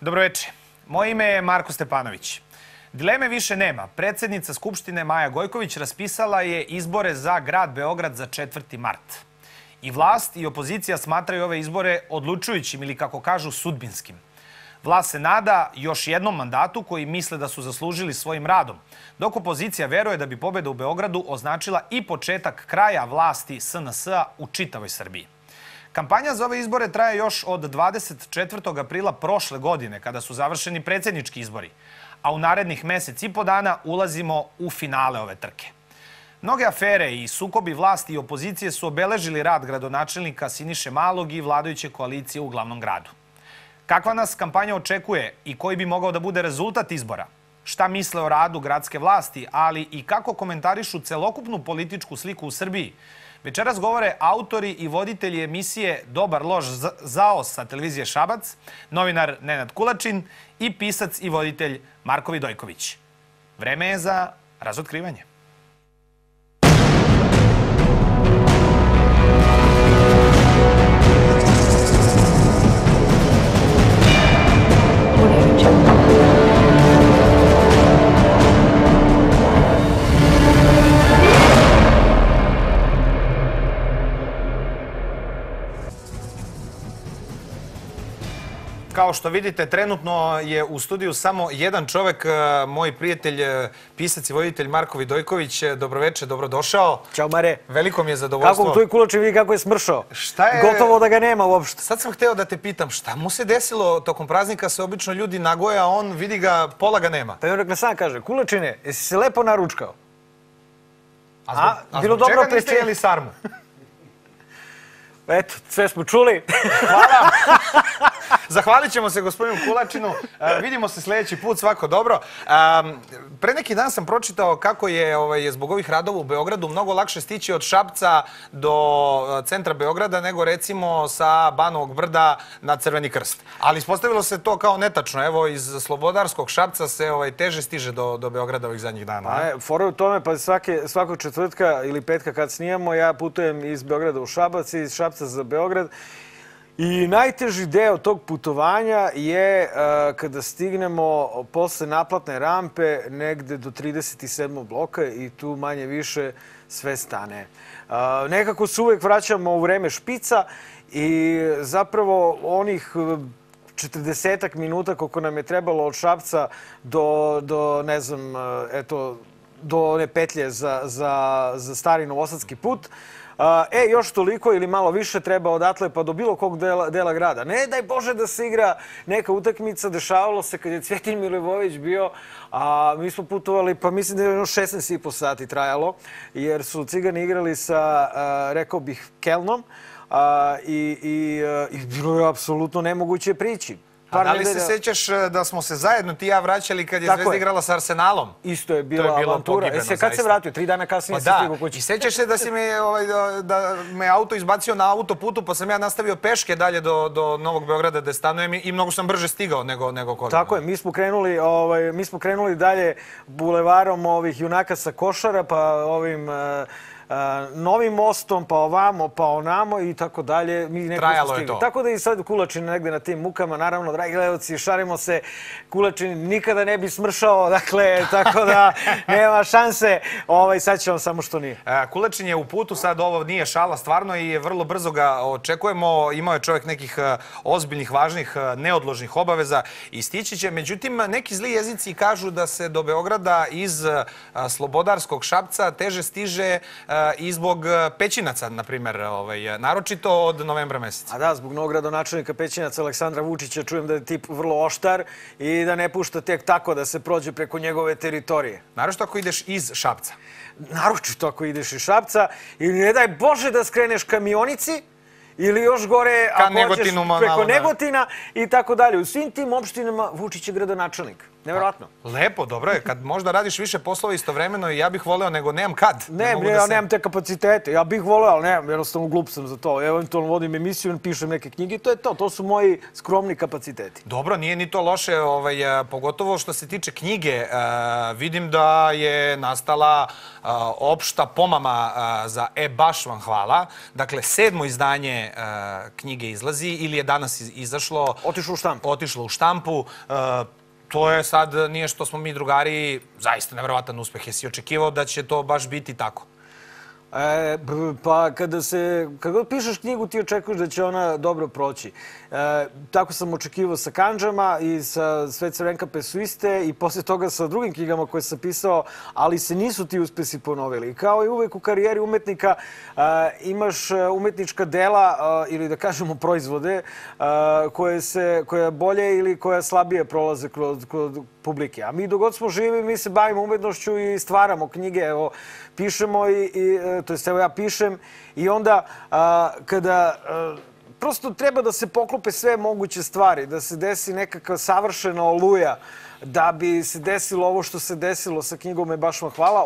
Dobroveče. Moje ime je Marko Stepanović. Dileme više nema. Predsednica Skupštine Maja Gojković raspisala je izbore za grad Beograd za 4. mart. I vlast i opozicija smatraju ove izbore odlučujućim ili, kako kažu, sudbinskim. Vlast se nada još jednom mandatu koji misle da su zaslužili svojim radom, dok opozicija veruje da bi pobeda u Beogradu označila i početak kraja vlasti SNS-a u čitavoj Srbiji. Kampanja za ove izbore traje još od 24. aprila prošle godine, kada su završeni predsjednički izbori, a u narednih mesec i po dana ulazimo u finale ove trke. Mnoge afere i sukobi vlasti i opozicije su obeležili rad gradonačelnika Siniše Malog i vladajuće koalicije u glavnom gradu. Kakva nas kampanja očekuje i koji bi mogao da bude rezultat izbora? Šta misle o radu gradske vlasti, ali i kako komentarišu celokupnu političku sliku u Srbiji? Večeras govore autori i voditelji emisije Dobar loš zao sa televizije Šabac, novinar Nenad Kulačin i pisac i voditelj Marko Vidojković. Vreme je za razotkrivanje. Kao što vidite, trenutno je u studiju samo jedan čovek, moj prijatelj, pisac i voditelj Marko Vidojković. Dobroveče, dobrodošao. Ćao, Mare. Veliko mi je zadovoljstvo. Kako tu i Kulačin vidi kako je smršao. Gotovo da ga nema uopšte. Sad sam hteo da te pitam, šta mu se desilo tokom praznika? Se obično ljudi nagoje, a on vidi ga, pola ga nema. Pa i on rekla sam kaže, Kulačine, jesi se lepo naručkao? A zbog čega niste jeli sarmu? Eto, sve smo čuli. Hvala. Zahvalit ćemo se gospodinu Kulačinu. Vidimo se sljedeći put, svako dobro. Pre neki dan sam pročitao kako je zbog ovih radova u Beogradu mnogo lakše stići od Šapca do centra Beograda nego recimo sa Banovog brda na Crveni krst. Ali ispostavilo se to kao netačno. Evo, iz Slobodarskog Šapca se teže stiže do Beograda ovih zadnjih dana. Fora u tome, pa svakog četvrtka ili petka kad snijamo, ja putujem iz Beograda u Šabac i iz Šapca za Beograd. I najteži deo tog putovanja je kada stignemo posle naplatne rampe negde do 37. bloka i tu manje više sve stane. Nekako se uvek vraćamo u vreme špica i zapravo onih 40-ak minuta koliko nam je trebalo od Šapca do ne znam, eto, do one petlje za stari novosadski put, još toliko ili malo više treba odatle pa do bilo kog dela grada. Ne daj Bože da se igra neka utakmica, dešavalo se kad je Cvetin Milivojević bio, a mi smo putovali, pa mislim da je 16,5 sati trajalo, jer su Cigani igrali sa, rekao bih, Kelnom i bilo je apsolutno nemoguće prići. A da li se sećaš da smo se zajedno ti i ja vraćali kad je Zvezda igrala sa Arsenalom? Isto je bila avantura. Kad se vratio? 3 dana kasnije se stigao kući. I sećaš se da me auto izbacio na autoputu, pa sam ja nastavio peške dalje do Novog Beograda gde stanujem i mnogo sam brže stigao nego koliko. Tako je. Mi smo krenuli dalje bulevarom ovih junaka sa Košara, pa ovim Novim mostom, pa ovamo, pa onamo i tako dalje. Trajalo je to. Tako da i sad Kulačin negde na tim mukama. Naravno, dragi gledalci, šarimo se. Kulačin nikada ne bi smršao, dakle, tako da nema šanse. Sad će vam samo što nije. Kulačin je u putu, sad ovo nije šala stvarno i vrlo brzo ga očekujemo. Imao je čovjek nekih ozbiljnih, važnih, neodložnih obaveza i stići će. Međutim, neki zli jezici kažu da se do Beograda iz Slobodarskog Šapca teže stiže i zbog Pećinaca, na primjer, naročito od novembra meseca. A da, zbog novog gradonačelnika Pećinaca Aleksandra Vučića čujem da je tip vrlo oštar i da ne pušta tek tako da se prođe preko njegove teritorije. Naročito ako ideš iz Šapca. Naročito ako ideš iz Šapca ili ne daj Bože da skreneš Kamionici ili još gore ako hoćeš preko Negotina i tako dalje. U svim tim opštinama Vučić je gradonačelnik. Nevjerojatno. Lepo, dobro je. Kad možda radiš više poslova istovremeno i ja bih voleo, nego nemam kad. Ja nemam te kapacitete. Ja bih voleo, ali nemam, jednostavno glup sam za to. Eventualno vodim emisiju, pišem neke knjige i to je to. To su moji skromni kapaciteti. Dobro, nije ni to loše, pogotovo što se tiče knjige. Vidim da je nastala opšta pomama za baš vam hvala. Dakle, 7. izdanje knjige izlazi ili je danas izašlo. Otišlo u štampu. To je sad, nije što smo mi drugari, zaista nevjerovatan uspeh. Jesi očekivao da će to baš biti tako? Pa kada god pišeš knjigu ti očekuješ da će ona dobro proći. Tako sam očekivao sa Kandžama i sa Sve crvenkape su iste i posle toga sa drugim knjigama koje sam pisao, ali se nisu ti uspesi ponovili. Kao i uvek u karijeri umetnika imaš umetnička dela ili da kažemo proizvode koje bolje ili koje slabije prolaze kod publike. A mi dok god smo živi, mi se bavimo umetnošću i stvaramo knjige. Evo, pišemo to jest evo ja pišem i onda kada prosto treba da se poklope sve moguće stvari, da se desi nekakva savršena oluja, da bi se desilo ovo što se desilo sa knjigom baš vam hvala,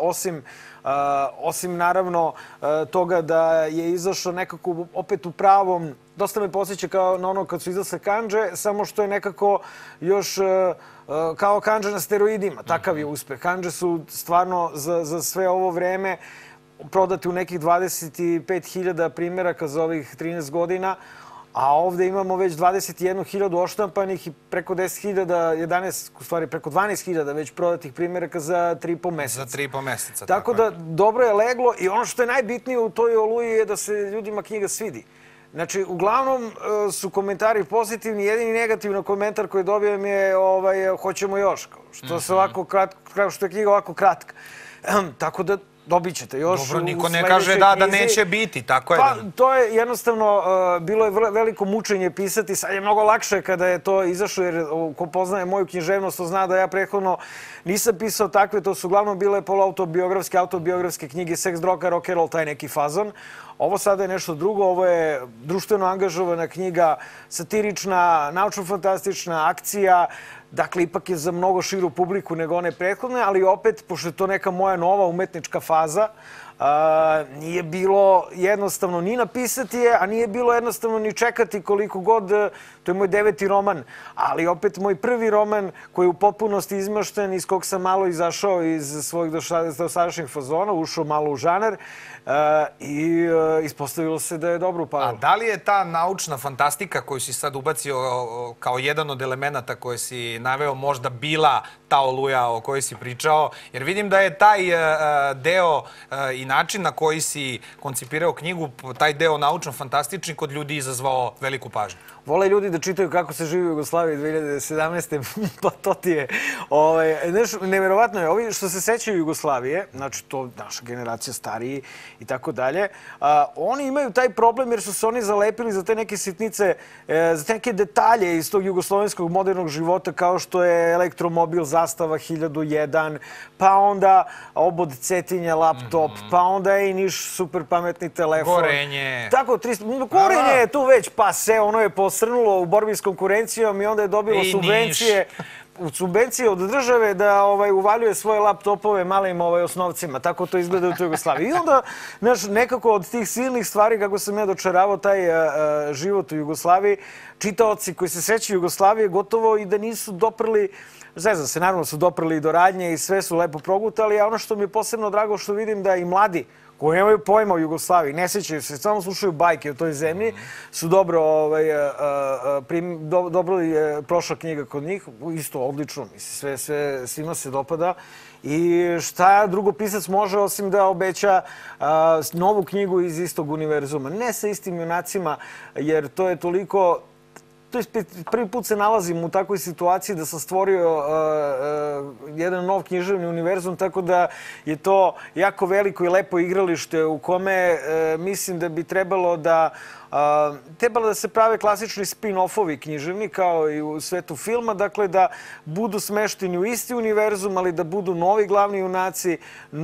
osim naravno toga da je izašao nekako opet u pravom, dosta me podsjeća kao na ono kad su izašle Kandže, samo što je nekako još kao Kandže na steroidima. Takav je uspeh. Kandže su stvarno za sve ovo vreme prodati u nekih 25.000 primjeraka za ovih 13 godina, a ovde imamo već 21.000 oštampanih i preko 10.000, u stvari preko 12.000 već prodatih primjeraka za 3,5 meseca. Za 3,5 meseca. Tako da dobro je leglo i ono što je najbitnije u toj oluji je da se ljudima knjiga svidi. Znači, uglavnom su komentari pozitivni, jedini negativni komentar koji dobijem je hoćemo još, što je knjiga ovako kratka. Tako da dobit ćete još. Dobro, niko ne kaže da neće biti, tako je. Pa, to je jednostavno, bilo je veliko mučenje pisati, sad je mnogo lakše kada je to izašlo, jer ko poznaje moju književnost, to zna da ja prethodno nisam pisao takve, to su uglavnom bile autobiografske knjige, seks, droga, rock'n'roll, taj neki fazon. Ovo sada je nešto drugo, ovo je društveno angažovana knjiga, satirična, naučno-fantastična akcija, dakle, ipak je za mnogo širu publiku nego one prethodne, ali opet, pošto je to neka moja nova umetnička faza, nije bilo jednostavno ni napisati je, a nije bilo jednostavno ni čekati koliko god, to je moj 9. roman, ali opet moj prvi roman koji je u potpunosti izmašten, iz kog sam malo izašao iz svojih dosadašnjih fazona, ušao malo u žanar i ispostavilo se da je dobro upalo. A da li je ta naučna fantastika koju si sad ubacio kao jedan od elemenata koje si naveo možda bila ta oluja o kojoj si pričao? Jer vidim da je taj deo i način na koji si koncipirao knjigu, taj deo naučno-fantastični kod ljudi izazvao veliku pažnju. Vole ljudi da čitaju kako se živi u Jugoslaviji 2017. Pa to ti je. Neverovatno je, ovi što se sećaju Jugoslavije, znači to naša generacija stariji i tako dalje, oni imaju taj problem jer su se oni zalepili za te neke sitnice, za te neke detalje iz tog jugoslovenskog modernog života kao što je elektromobil, zastava 1001, pa onda obod Cetinja, laptop, pa onda i Niš super pametni telefon. Gorenje. Tako, Gorenje je tu već pase, ono je posrnulo u borbi s konkurencijom i onda je dobilo subvencije od države da uvaljuje svoje laptopove malim osnovcima. Tako to izgleda u toj Jugoslaviji. I onda nekako od tih silnih stvari kako sam ja dočaravao taj život u Jugoslaviji, čitaoci koji se sećaju Jugoslavije gotovo i da nisu doprli, zezam se, naravno su doprli do radnje i sve su lepo progutali, a ono što mi je posebno drago što vidim da i mladi koji nemaju pojma o Jugoslaviji, ne sećaju se, samo slušaju bajke o toj zemlji, su dobro je prošla knjiga kod njih, isto odlično, svima se dopada. I šta drugo pisac može osim da obeća novu knjigu iz istog univerzuma. Ne sa istim junacima, jer to je toliko... Prvi put se nalazim u takvoj situaciji da sam stvorio jedan nov književni univerzum, tako da je to jako veliko i lepo igralište u kome mislim da bi trebalo da se prave klasični spin-offovi književni, kao i u svetu filma, dakle da budu smešteni u isti univerzum, ali da budu novi glavni junaci,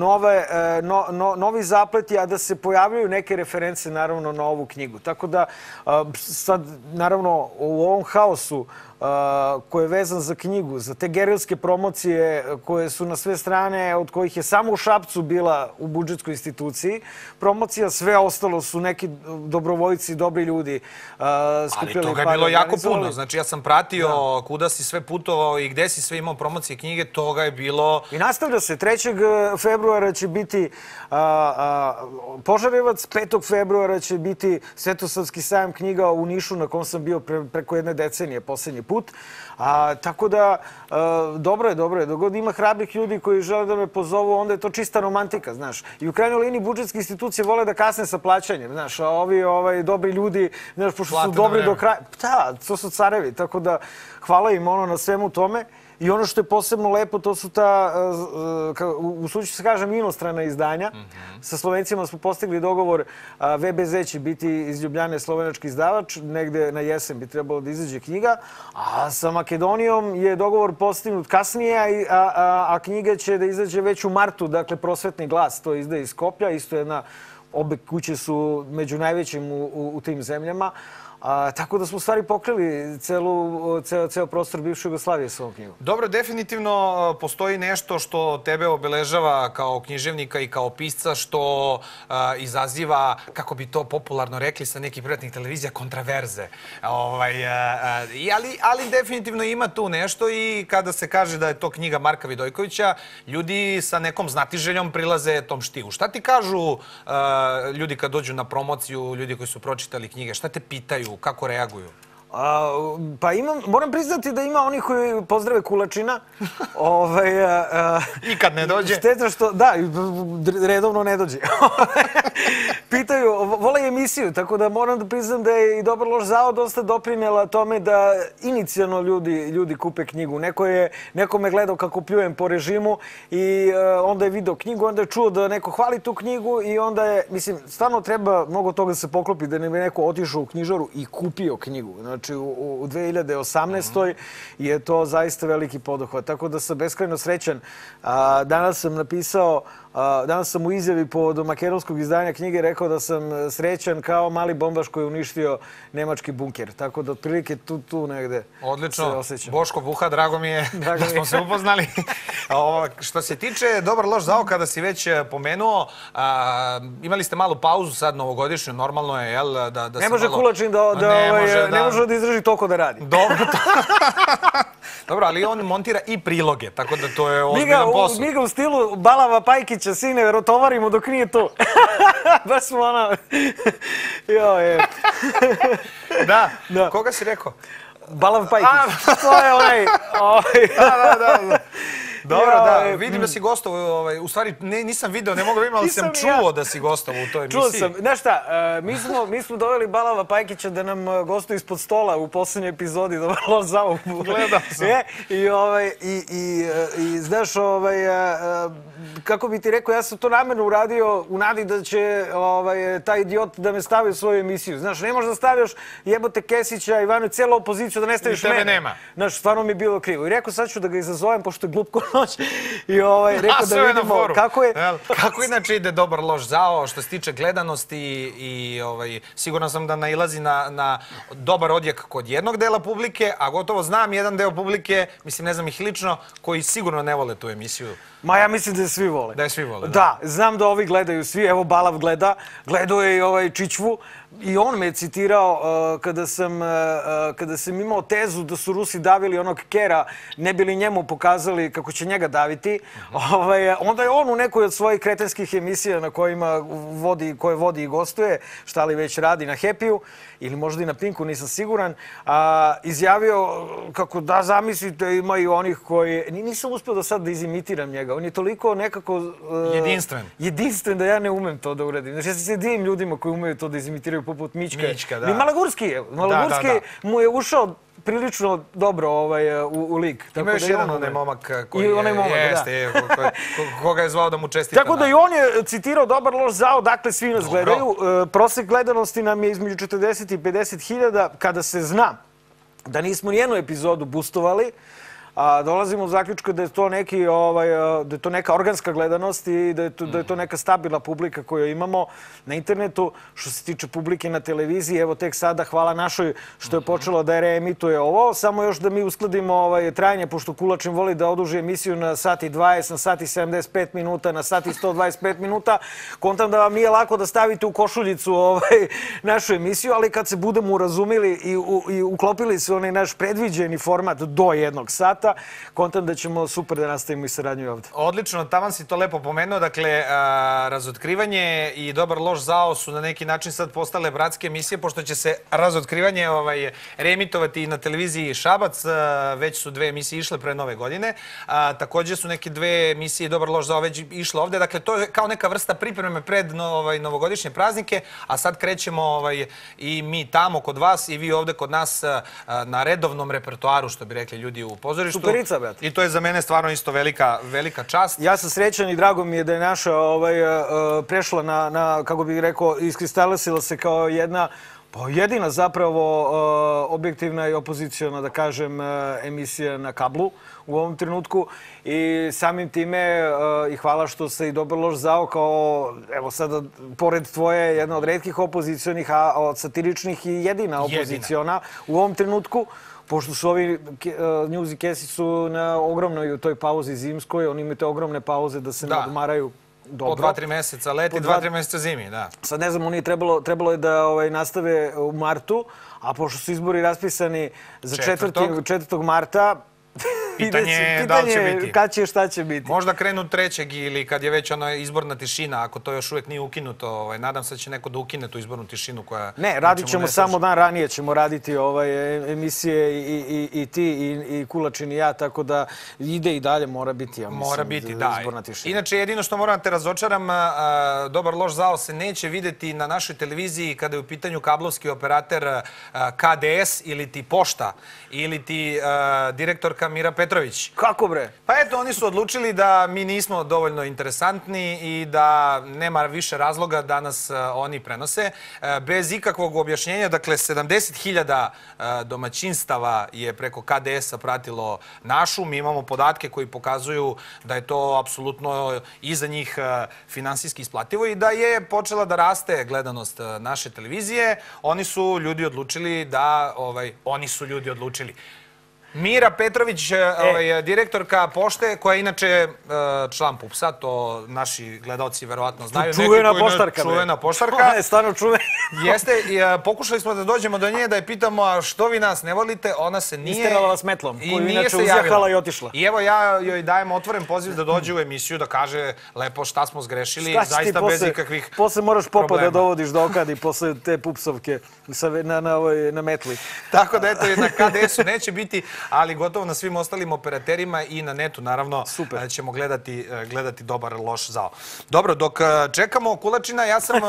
novi zapleti, a da se pojavljaju neke reference, naravno, na ovu knjigu. Tako da sad, naravno, u ovom haosu koji je vezan za knjigu, za te gerilske promocije koje su na sve strane, od kojih je samo u Šapcu bila u budžetskoj instituciji promocija, sve ostalo su neki dobrovoljci, dobri ljudi skupili. Ali toga je bilo jako puno. Znači, ja sam pratio kuda si sve putovao i gde si sve imao promocije knjige, toga je bilo... I nastavlja se. 3. februara će biti Požarevac, 5. februara će biti Svetosavski sajam knjiga u Nišu, na kom sam bio preko jedne decenije poslednji put. Tako da, dobro je. Dok god ima hrabrih ljudi koji žele da me pozovu, onda je to čista romantika, znaš. I u krajnjoj liniji budžetske institucije vole da kasne sa plaćanjem, znaš. A ovi dobri ljudi, znaš, pošto su dobri do kraja... Da, to su carevi, tako da hvala im na svemu tome. I ono što je posebno lepo, to su ta, usuđujući se kažem, inostrana izdanja. Sa Slovencima smo postigli dogovor, VBZ će biti iz Ljubljane slovenački izdavač, negde na jesen bi trebalo da izađe knjiga, a sa Makedonijom je dogovor postignut kasnije, a knjiga će da izađe već u martu, dakle Prosvetni glas, to izdaje iz Skoplja, isto jedna, obe kuće su među najvećim u tim zemljama. Tako da smo u stvari pokrili ceo prostor bivše Jugoslavije s ovom knjigom. Dobro, definitivno postoji nešto što tebe obeležava kao književnika i kao pisca, što izaziva, kako bi to popularno rekli sa nekih privatnih televizija, kontraverze. Ali definitivno ima tu nešto i kada se kaže da je to knjiga Marka Vidojkovića, ljudi sa nekom znatiželjom prilaze tom štivu. Šta ti kažu ljudi kad dođu na promociju, ljudi koji su pročitali knjige, šta te pitaju? Kako reaguju? Pa moram priznati da ima onih koji pozdrave Kulačina. I kad ne dođe? Šteta što, da, redovno ne dođe. Pitaju, vole emisiju, tako da moram da priznam da je i Dobar loš zao dosta doprinela tome da inicijalno ljudi kupe knjigu. Neko me gledao kako pljujem po režimu i onda je video knjigu, onda je čuo da neko hvali tu knjigu i onda je, mislim, stvarno treba mnogo toga se poklopi da ne bi neko otišao u knjižaru i kupio knjigu. Znači, u 2018. je to zaista veliki poduhvat. Tako da sam beskrajno srećan. Danas sam u izjavi povodom makedonskog izdanja knjige rekao da sam srećan kao mali bombaš koji je uništio nemački bunker. Tako da otprilike tu negde se osjećam. Boško Buha, drago mi je da smo se upoznali. Što se tiče Dobar loš zao, kada si već pomenuo, imali ste malu pauzu sad novogodišnju, normalno je, jel? Ne može Kulačin ne može da izdrži toliko da radi. Dobro, ali on montira i priloge, tako da to je ozbiljan posao. Mi ga u stilu Balava Pajkića, sine, rotovarimo dok nije tu. Baš smo Da, koga si rekao? Balav Pajkić. To je onaj... Da. Dobro, da, vidim da si gostovao, u stvari nisam video, ne mogu da vidim, ali sam čuo da si gostovao u toj emisiji. Čuo sam. Znaš šta, mi smo doveli Balava Pajkića da nam gostuje ispod stola u poslednjoj epizodi Dobar loš zao. Gledao sam. I znaš, kako bi ti rekao, ja sam to namerno uradio u nadi da će taj idiot da me stavi u svoju emisiju. Znaš, ne možeš da stavljaš jebote Kesića, Ivanu, cijelu opoziciju da ne staviš mene. I tebe nema. Znaš, stvarno mi je bilo krivo. I rekao, sad ću da ga izazovem, pošto je glup ko noć. I rekao da vidimo kako je... Kako inače ide Dobar loš zao što se tiče gledanosti i siguran sam da nailazi na dobar odjek kod jednog dela publike, a gotovo znam jedan deo publike, mislim, ne znam ih lično, koji sigurno ne vole tu emisiju. Ma ja mislim da je svi vole. Da je svi vole, da. Da, znam da ovi gledaju svi, evo Balav gledao je i Čičvu i on me je citirao kada sam imao tezu da su Rusi davili onog Kera, ne bi li njemu pokazali kako će njega daviti. Onda je on u nekoj od svojih kretenskih emisija na koje vodi i gostuje, šta li već radi na Happy-u, ili možda i na Pinku, nisam siguran, izjavio kako da zamislite ima i onih koji... Nisam uspio do sad da izimitiram njega. On je toliko nekako... Jedinstven da ja ne umem to da uradim. Znači, ja se divim ljudima koji umeju to da izimitiraju poput Mićka. Da. Malagurski je. Malagurski mu je ušao prilično dobro u lik. Ima još jedan onaj momak koji jeste, koga je zvao da mu čestita. Tako da i on je citirao Dobar loš zao, dakle svi nas gledaju. Prosek gledanosti nam je između 40 i 50 hiljada. Kada se zna da nismo nijednu epizodu boostovali, dolazimo u zaključku da je to da je to neka organska gledanost i da je to neka stabilna publika koju imamo na internetu. Što se tiče publike na televiziji, evo tek sada, hvala našoj što je počelo da reemituje ovo. Samo još da mi uskladimo trajanje, pošto Kulačin voli da oduži emisiju na sat i 20, na sat i 75 minuta, na sat i 125 minuta. Kontam da vam nije lako da stavite u košuljicu našu emisiju, ali kad se budemo urazumili i uklopili se onaj naš predviđeni format do 1 sata, kontam da ćemo super da nastavimo i saradnju ovde. Odlično, taman si to lepo pomenuo. Dakle, Razotkrivanje i Dobar loš zao su na neki način sad postale bratske emisije, pošto će se Razotkrivanje reemitovati i na televiziji Šabac. Već su 2 emisije išle pre Nove godine. Takođe su neke 2 emisije Dobar loš zao već išle ovde. Dakle, to je kao neka vrsta pripreme pred novogodišnje praznike, a sad krećemo i mi tamo kod vas i vi ovde kod nas na redovnom repertoaru, što bi rekli ljudi u pozorištu. Superica, brate. I to je za mene stvarno isto velika čast. Ja sam srećan i drago mi je da je naša prešla na, kako bih rekao, iskristalisala se kao jedina zapravo objektivna i opozicijona, da kažem, emisija na kablu u ovom trenutku. I samim time i hvala što se i Dobar loš zao kao, evo sada, pored tvoje, jedna od retkih opozicionih, a od satiričnih i jedina opoziciona u ovom trenutku. Pošto su ovi News i Kesi su na ogromnoj toj pauzi zimskoj, oni imaju te ogromne pauze da se ne odmaraju dobro. Po 2-3 meseca leti, 2-3 meseca zimi, da. Sad ne znam, oni trebalo je da nastave u martu, a pošto su izbori raspisani za 4. marta, pitanje je da li će biti. Kad će, šta će biti. Možda krenu 3. ili kad je već ona izborna tišina, ako to još uvijek nije ukinuto. Nadam se da će neko da ukine tu izbornu tišinu koja... Ne, radit ćemo samo dan ranije, ćemo raditi emisije i ti i Kulačin i ja, tako da ide i dalje, mora biti, ja mislim, mora biti, da. Izborna tišina. Inače, jedino što moram te razočaram, Dobar loš zao se neće videti na našoj televiziji kada je u pitanju kablovski operater KDS ili ti Pošta ili ti direktorka Mira Petrović. Kako bre? Pa eto, oni su odlučili da mi nismo dovoljno interesantni i da nema više razloga da nas oni prenose. Bez ikakvog objašnjenja, dakle, 70.000 domaćinstava je preko KDS-a pratilo našu. Mi imamo podatke koji pokazuju da je to apsolutno i za njih finansijski isplativo i da je počela da raste gledanost naše televizije. Oni su ljudi odlučili da... Oni su ljudi odlučili. Mira Petrović, direktorka Pošte, koja je inače član PUPS-a, to naši gledalci verovatno znaju. Čuvena poštarka. Čuvena poštarka. Ona je stvarno čuvena. Jeste, pokušali smo da dođemo do nje, da je pitamo a što vi nas ne volite, ona se nije... Isterala vas metlom, koju inače uzjahala i otišla. I evo ja joj dajem otvoren poziv da dođe u emisiju, da kaže lepo šta smo zgrešili, zaista bez ikakvih problema. Posle moraš popa da dovodiš do okadi posle te PUPS-ovke na metli. Tako da eto, na KDS-u neće biti, ali gotovo na svim ostalim operaterima i na netu, naravno, ćemo gledati Dobar loš zao. Dobro, dok čekamo Kulačina, ja sam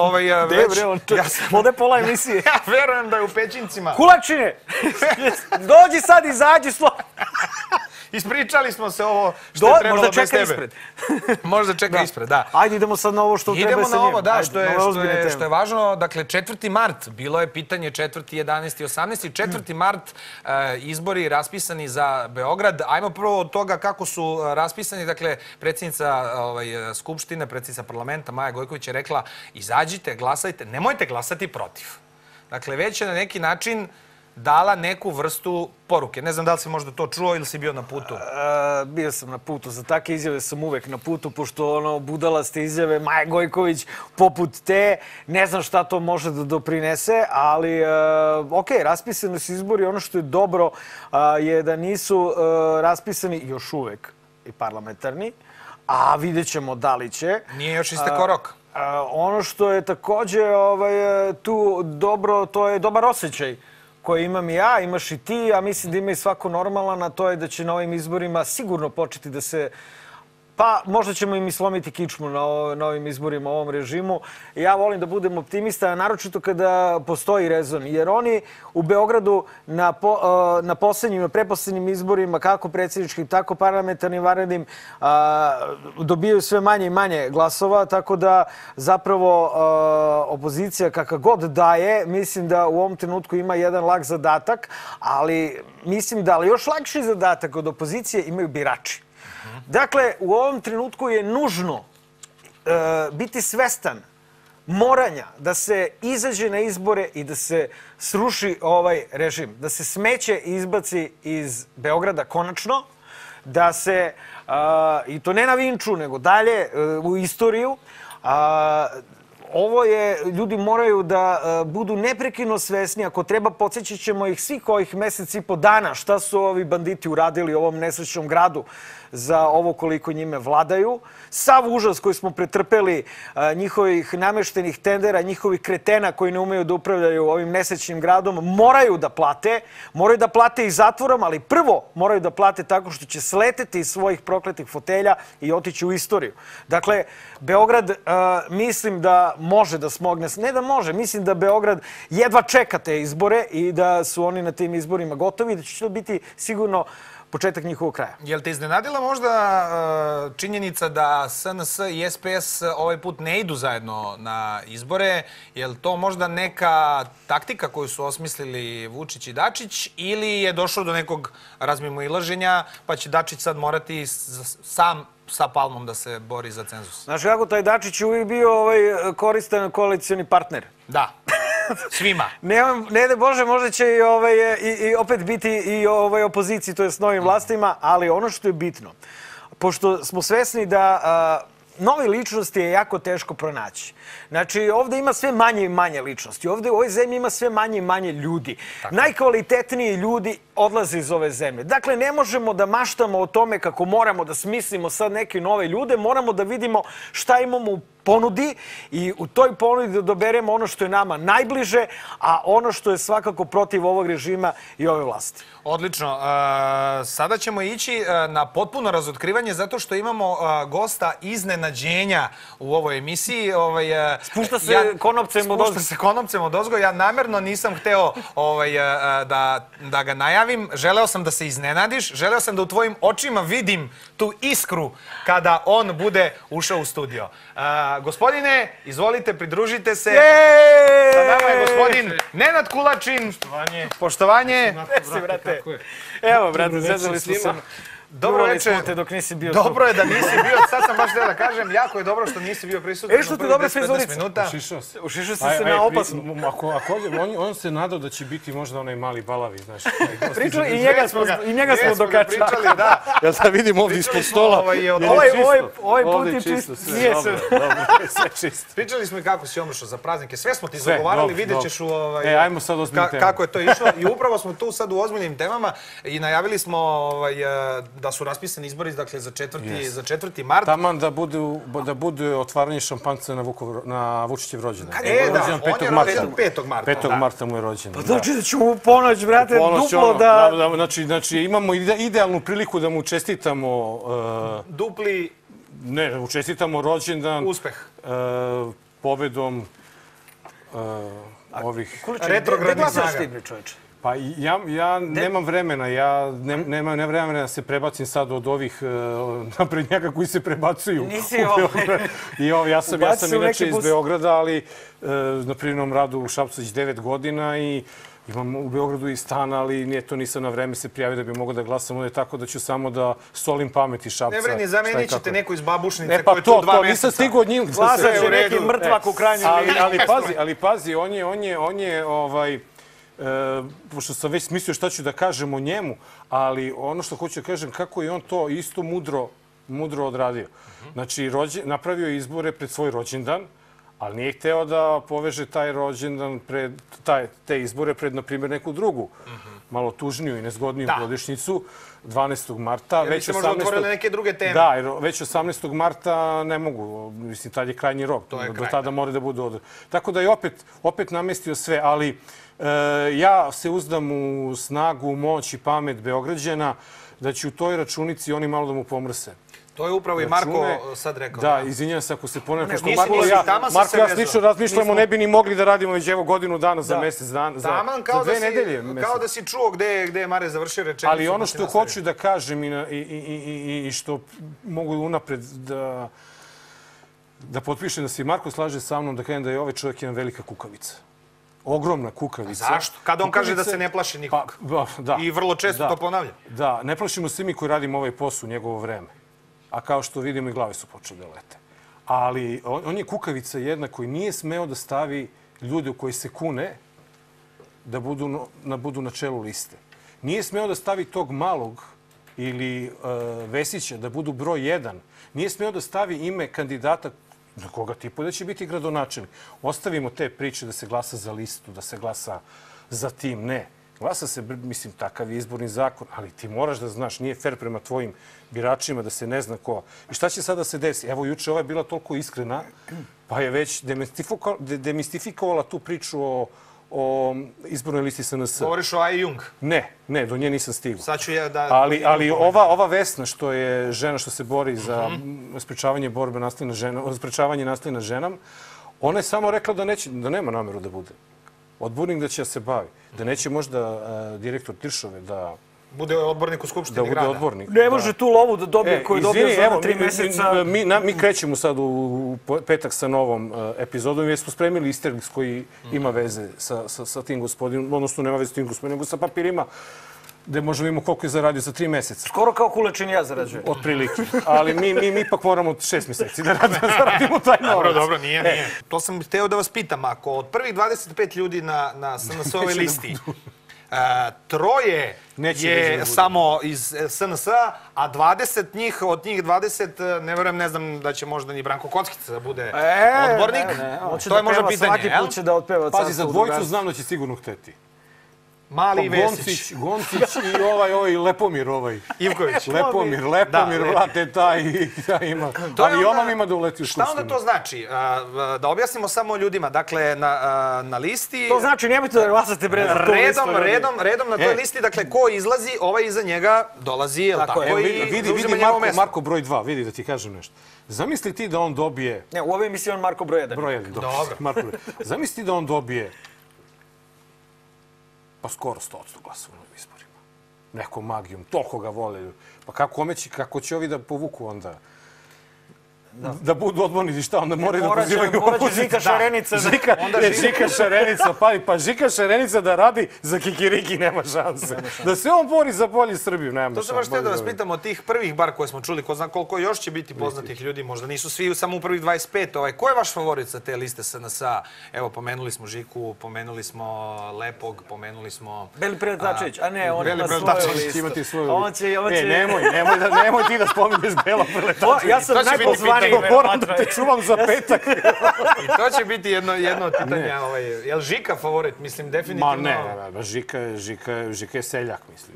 Ode pola emisije. Ja verujem da je u Pećincima. Kulačine! Dođi sad, izađi Ispričali smo se ovo što je trebalo bez tebe. Možda čeka ispred. Možda čeka ispred, da. Ajde, idemo sad na ovo što treba sa njim. Idemo na ovo, da, što je važno. Dakle, 4. mart, bilo je pitanje 4., 11. 18. 4. mart, izbori raspisani za Beograd. Ajmo prvo od toga kako su raspisani. Dakle, predsjednica Skupštine, predsjednica parlamenta Maja Gojković je rekla izađite, glasajte, nemojte glasati protiv. Dakle, već je na neki način dala neku vrstu poruke. Ne znam da li si možda to čuo ili si bio na putu. Bio sam na putu. Za takve izjave sam uvek na putu, pošto budalaste izjave Maja Gojković poput te. Ne znam šta to može da doprinese, ali ok, raspisani su izbori. Ono što je dobro je da nisu raspisani još uvek i parlamentarni, a vidjet ćemo da li će. Nije još istekao rok. Ono što je takođe tu dobro, to je dobar osjećaj koje imam i ja, imaš i ti, a mislim da ima i svako normalan, a to je da će na ovim izborima sigurno početi da se Pa možda ćemo im i slomiti kičmu na ovim izborima, ovom režimu. Ja volim da budem optimista, naročito kada postoji rezon. Jer oni u Beogradu na poslednjim, preposlednjim izborima, kako predsjedničkim, tako parlamentarnim, vanrednim, dobijaju sve manje i manje glasova. Tako da zapravo opozicija kakva god daje, mislim da u ovom trenutku ima jedan lak zadatak, ali mislim da još lakši zadatak od opozicije imaju birači. Dakle, u ovom trenutku je nužno biti svestan moranja da se izađe na izbore i da se sruši ovaj režim. Da se smeće izbaci iz Beograda konačno, da se, i to ne na Vinču, nego dalje u istoriju, ovo je, ljudi moraju da budu neprekidno svesni, ako treba podsjećat ćemo ih svih ovih mesec i po dana šta su ovi banditi uradili u ovom nesrećnom gradu za ovo koliko njime vladaju. Sav užas koji smo pretrpeli, njihovih nameštenih tendera, njihovih kretena koji ne umeju da upravljaju ovim nesrećnim gradom, moraju da plate. Moraju da plate i zatvorom, ali prvo moraju da plate tako što će sleteti iz svojih prokletih fotelja i otići u istoriju. Dakle, Beograd mislim da može da smogne, ne da može, mislim da Beograd jedva čeka te izbore i da su oni na tim izborima gotovi i da će to biti sigurno početak njihovog kraja. Jel te iznenadila možda činjenica da SNS i SPS ovaj put ne idu zajedno na izbore? Jel to možda neka taktika koju su osmislili Vučić i Dačić ili je došlo do nekog razmimoilaženja pa će Dačić sad morati sam sa Palmom da se bori za cenzus? Znaš kako, taj Dačić je uvijek bio koristan koalicioni partner. Da. Svima. Ne da Bože, možda će i opet biti i opoziciji, to je s novim vlastima, ali ono što je bitno, pošto smo svesni da nove ličnosti je jako teško pronaći. Znači, ovde ima sve manje i manje ličnosti. Ovde u ovoj zemlji ima sve manje i manje ljudi. Najkvalitetniji ljudi odlaze iz ove zemlje. Dakle, ne možemo da maštamo o tome kako moramo da smislimo sad neke nove ljude, moramo da vidimo šta imamo u ponudi i u toj ponudi da doberemo ono što je nama najbliže, a ono što je svakako protiv ovog režima i ove vlasti. Odlično. Sada ćemo ići na potpuno razotkrivanje zato što imamo gosta iznenađenja u ovoj emisiji. Spušta se konopcem od ozgo. Spušta se konopcem od ozgo. Ja namerno nisam hteo da ga najavim. Želeo sam da se iznenadiš. Želeo sam da u tvojim očima vidim tu iskru kada on bude ušao u studio. Gospodine, izvolite, pridružite se. Sa nama je gospodin Nenad Kulačin. Poštovanje. Evo, brate, zezali smo se. Dobro večer. Dok nisi bio Dobro je da nisi bio, sad sam baš htio da kažem, jako je dobro što nisi bio prisutan. Što ti dobra frizurica. Ušišao si se na opasno. On se nadao da će biti možda onaj mali balavi, znaš. I njega smo dokačali. Ja sad vidim ovdje ispod stola. Ovaj put je čisto. Nije sve. Sve čisto. Pričali smo i kako si omršao za praznike. Sve smo ti zagovarali, vidjet ćeš ajmo sad ozbiljnim temama. kako je to išlo. I upravo smo tu sad u ozbiljnim temama i najavili smo da su raspisani izbori, dakle, za 4. mart. Taman da bude otvaranje šampanjca na Vučićev rođendan. On je rođen 5. marta. 5. marta mu je rođendan. Pa znači da ću u ponoć, brate, duplo da... Znači, imamo idealnu priliku da mu čestitamo... Dupli... Ne, mu čestitamo rođendan... Uspeh. Pobedom ovih... Retrogradnih snaga. Pa ja nemam vremena, nemam vremena da se prebacim sad od ovih naprednjaka koji se prebacuju. Ja sam inače iz Beograda, ali na privremenom radu u Šapcu već 9 godina i imam u Beogradu i stan, ali nisam na vreme se prijavio da bi mogao da glasam ovdje, tako da ću samo da solim pamet iz Šapca. Ne brini, zamenit ćete neko iz Babušnice koji je tu 2 meseca. Nisam stigao od njim. Glasa će neki mrtvak u krajnju liniju. Ali pazi, on je pošto sam već smislio šta ću da kažem o njemu, ali ono što hoću da kažem, kako je on to isto mudro odradio. Znači, napravio je izbore pred svoj rođendan, ali nije hteo da poveže taj rođendan, te izbore pred, na primjer, neku drugu, malo tužniju i nezgodniju godišnjicu, 12. marta. Jer bi se možda otvorili neke druge teme. Da, jer već 18. marta ne mogu. Mislim, tad je krajnji rok. Do tada mora da budu odre. Tako da je opet namestio sve, ali ja se uzdam u snagu, moć i pamet Beograđana da će u toj računici oni malo da mu pomrse. To je upravo i Marko sad rekao. Da, izvinjam se ako se ponavljam, pošto Marko i ja slično razmišljamo, ne bi ni mogli da radimo već evo godinu dana za mesec dana, za 2 nedelje. Kao da si čuo gde je Mare završio rečenicu. Ali ono što hoću da kažem i što mogu unapred da potpišem da se i Marko slaže sa mnom, da kažem da je ovaj čovjek jedna velika kukavica. Ogromna kukavica. Zašto? Kada on kaže da se ne plaši nikog. I vrlo često to ponavlja. Da, ne plašimo se mi koji radimo ovaj posao u njegovo vreme. A kao što vidimo i glave su počele da lete. Ali on je kukavica jedna koji nije smeo da stavi ljude u koji se kune da budu na čelu liste. Nije smeo da stavi tog Malog ili Vesića da budu broj 1. Nije smeo da stavi ime kandidata na koga tipu da će biti gradonačelnik. Ostavimo te priče da se glasa za listu, da se glasa za tim. Ne. Glasa se, mislim, takav je izborni zakon, ali ti moraš da znaš, nije fair prema tvojim biračima da se ne zna ko. I šta će sada da se desi? Evo, juče ova je bila toliko iskrena, pa je već demistifikovala tu priču o izbornoj listi SNS. Govoriš o Aji Jung? Ne, do nje nisam stigao. Sad ću ja da... Ali ova Vesna, što je žena što se bori za sprečavanje nasilja nad ženama, ona je samo rekla da nema nameru da bude odbornik, da će da se bavi. Da neće možda direktor Tiršove da... Bude odbornik u Skupštini grada. Da bude odbornik. Ne može tu lovu da dobije koju dobije za 3 meseca. Mi krećemo sad u petak sa novom epizodom jer smo spremili easter eggs koji ima veze sa tim gospodinom, odnosno nema veze sa tim gospodinom, nego sa papirima gde možemo imamo koliko je zaradio za 3 meseca. Skoro kao Kulečin ja zarađujem. Otprilike. Ali mi ipak moramo 6 meseci da zaradimo taj novac. Dobro, nije. To sam hteo da vas pitam. Ako od prvih 25 ljudi na SNS-ovoj listi 3 je samo iz SNS-a, a 20 njih, od njih 20, ne znam da će možda ni Branko Kockica da bude odbornik. To je možda pitanje, svaki put će da otpeva. Pazi, za dvojicu znam da će sigurno hteti. Mali i Vesić. Goncić i ovaj Lepomir Ivković. Lepomir, vrate, taj ima. Ali on ima da uleti u Skupštinu. Šta onda to znači? Da objasnimo samo ljudima. Dakle, na listi... To znači, nemojte da glasate bre za tu listu. Redom na toj listi, dakle, ko izlazi, ovaj iza njega dolazi, je li tako? Vidi Marko broj 2, vidi da ti kažem nešto. Zamisli ti da on dobije... Ne, u ovoj emisiji on Marko broj 1. Broj 1, dobro. Zamisli ti da on dobije pa skoro 100% glasova na izborima. Nekom magijom, toliko ga vole. Pa kako će ovi da povuku onda? Da budu odbornici, šta onda moraju da pozivaju opoziciju? Moraće Žika Šarenica. Žika Šarenica, pa Žika Šarenica da radi za Kikiriki nema šanse. Da se on bori za bolju Srbiju, nema šanse. To sam baš htio da vas pitam od tih prvih bar koje smo čuli, ko zna koliko još će biti poznatih ljudi, možda nisu svi samo u prvih 25. Ko je vaš favorit sa te liste SNS-a? Evo, pomenuli smo Žiku, pomenuli smo Lepog, pomenuli smo... Beli Preletačević, a ne, on ima svoju listu. Nemoj ti da spominješ Bela Preletačević. Ja sam najpozvaniji. Moram da te čuvam za petak. I to će biti jedno od pitanja. Je li Žika favorit? Mislim, definitivno... Ma ne, Žika je seljak, mislim.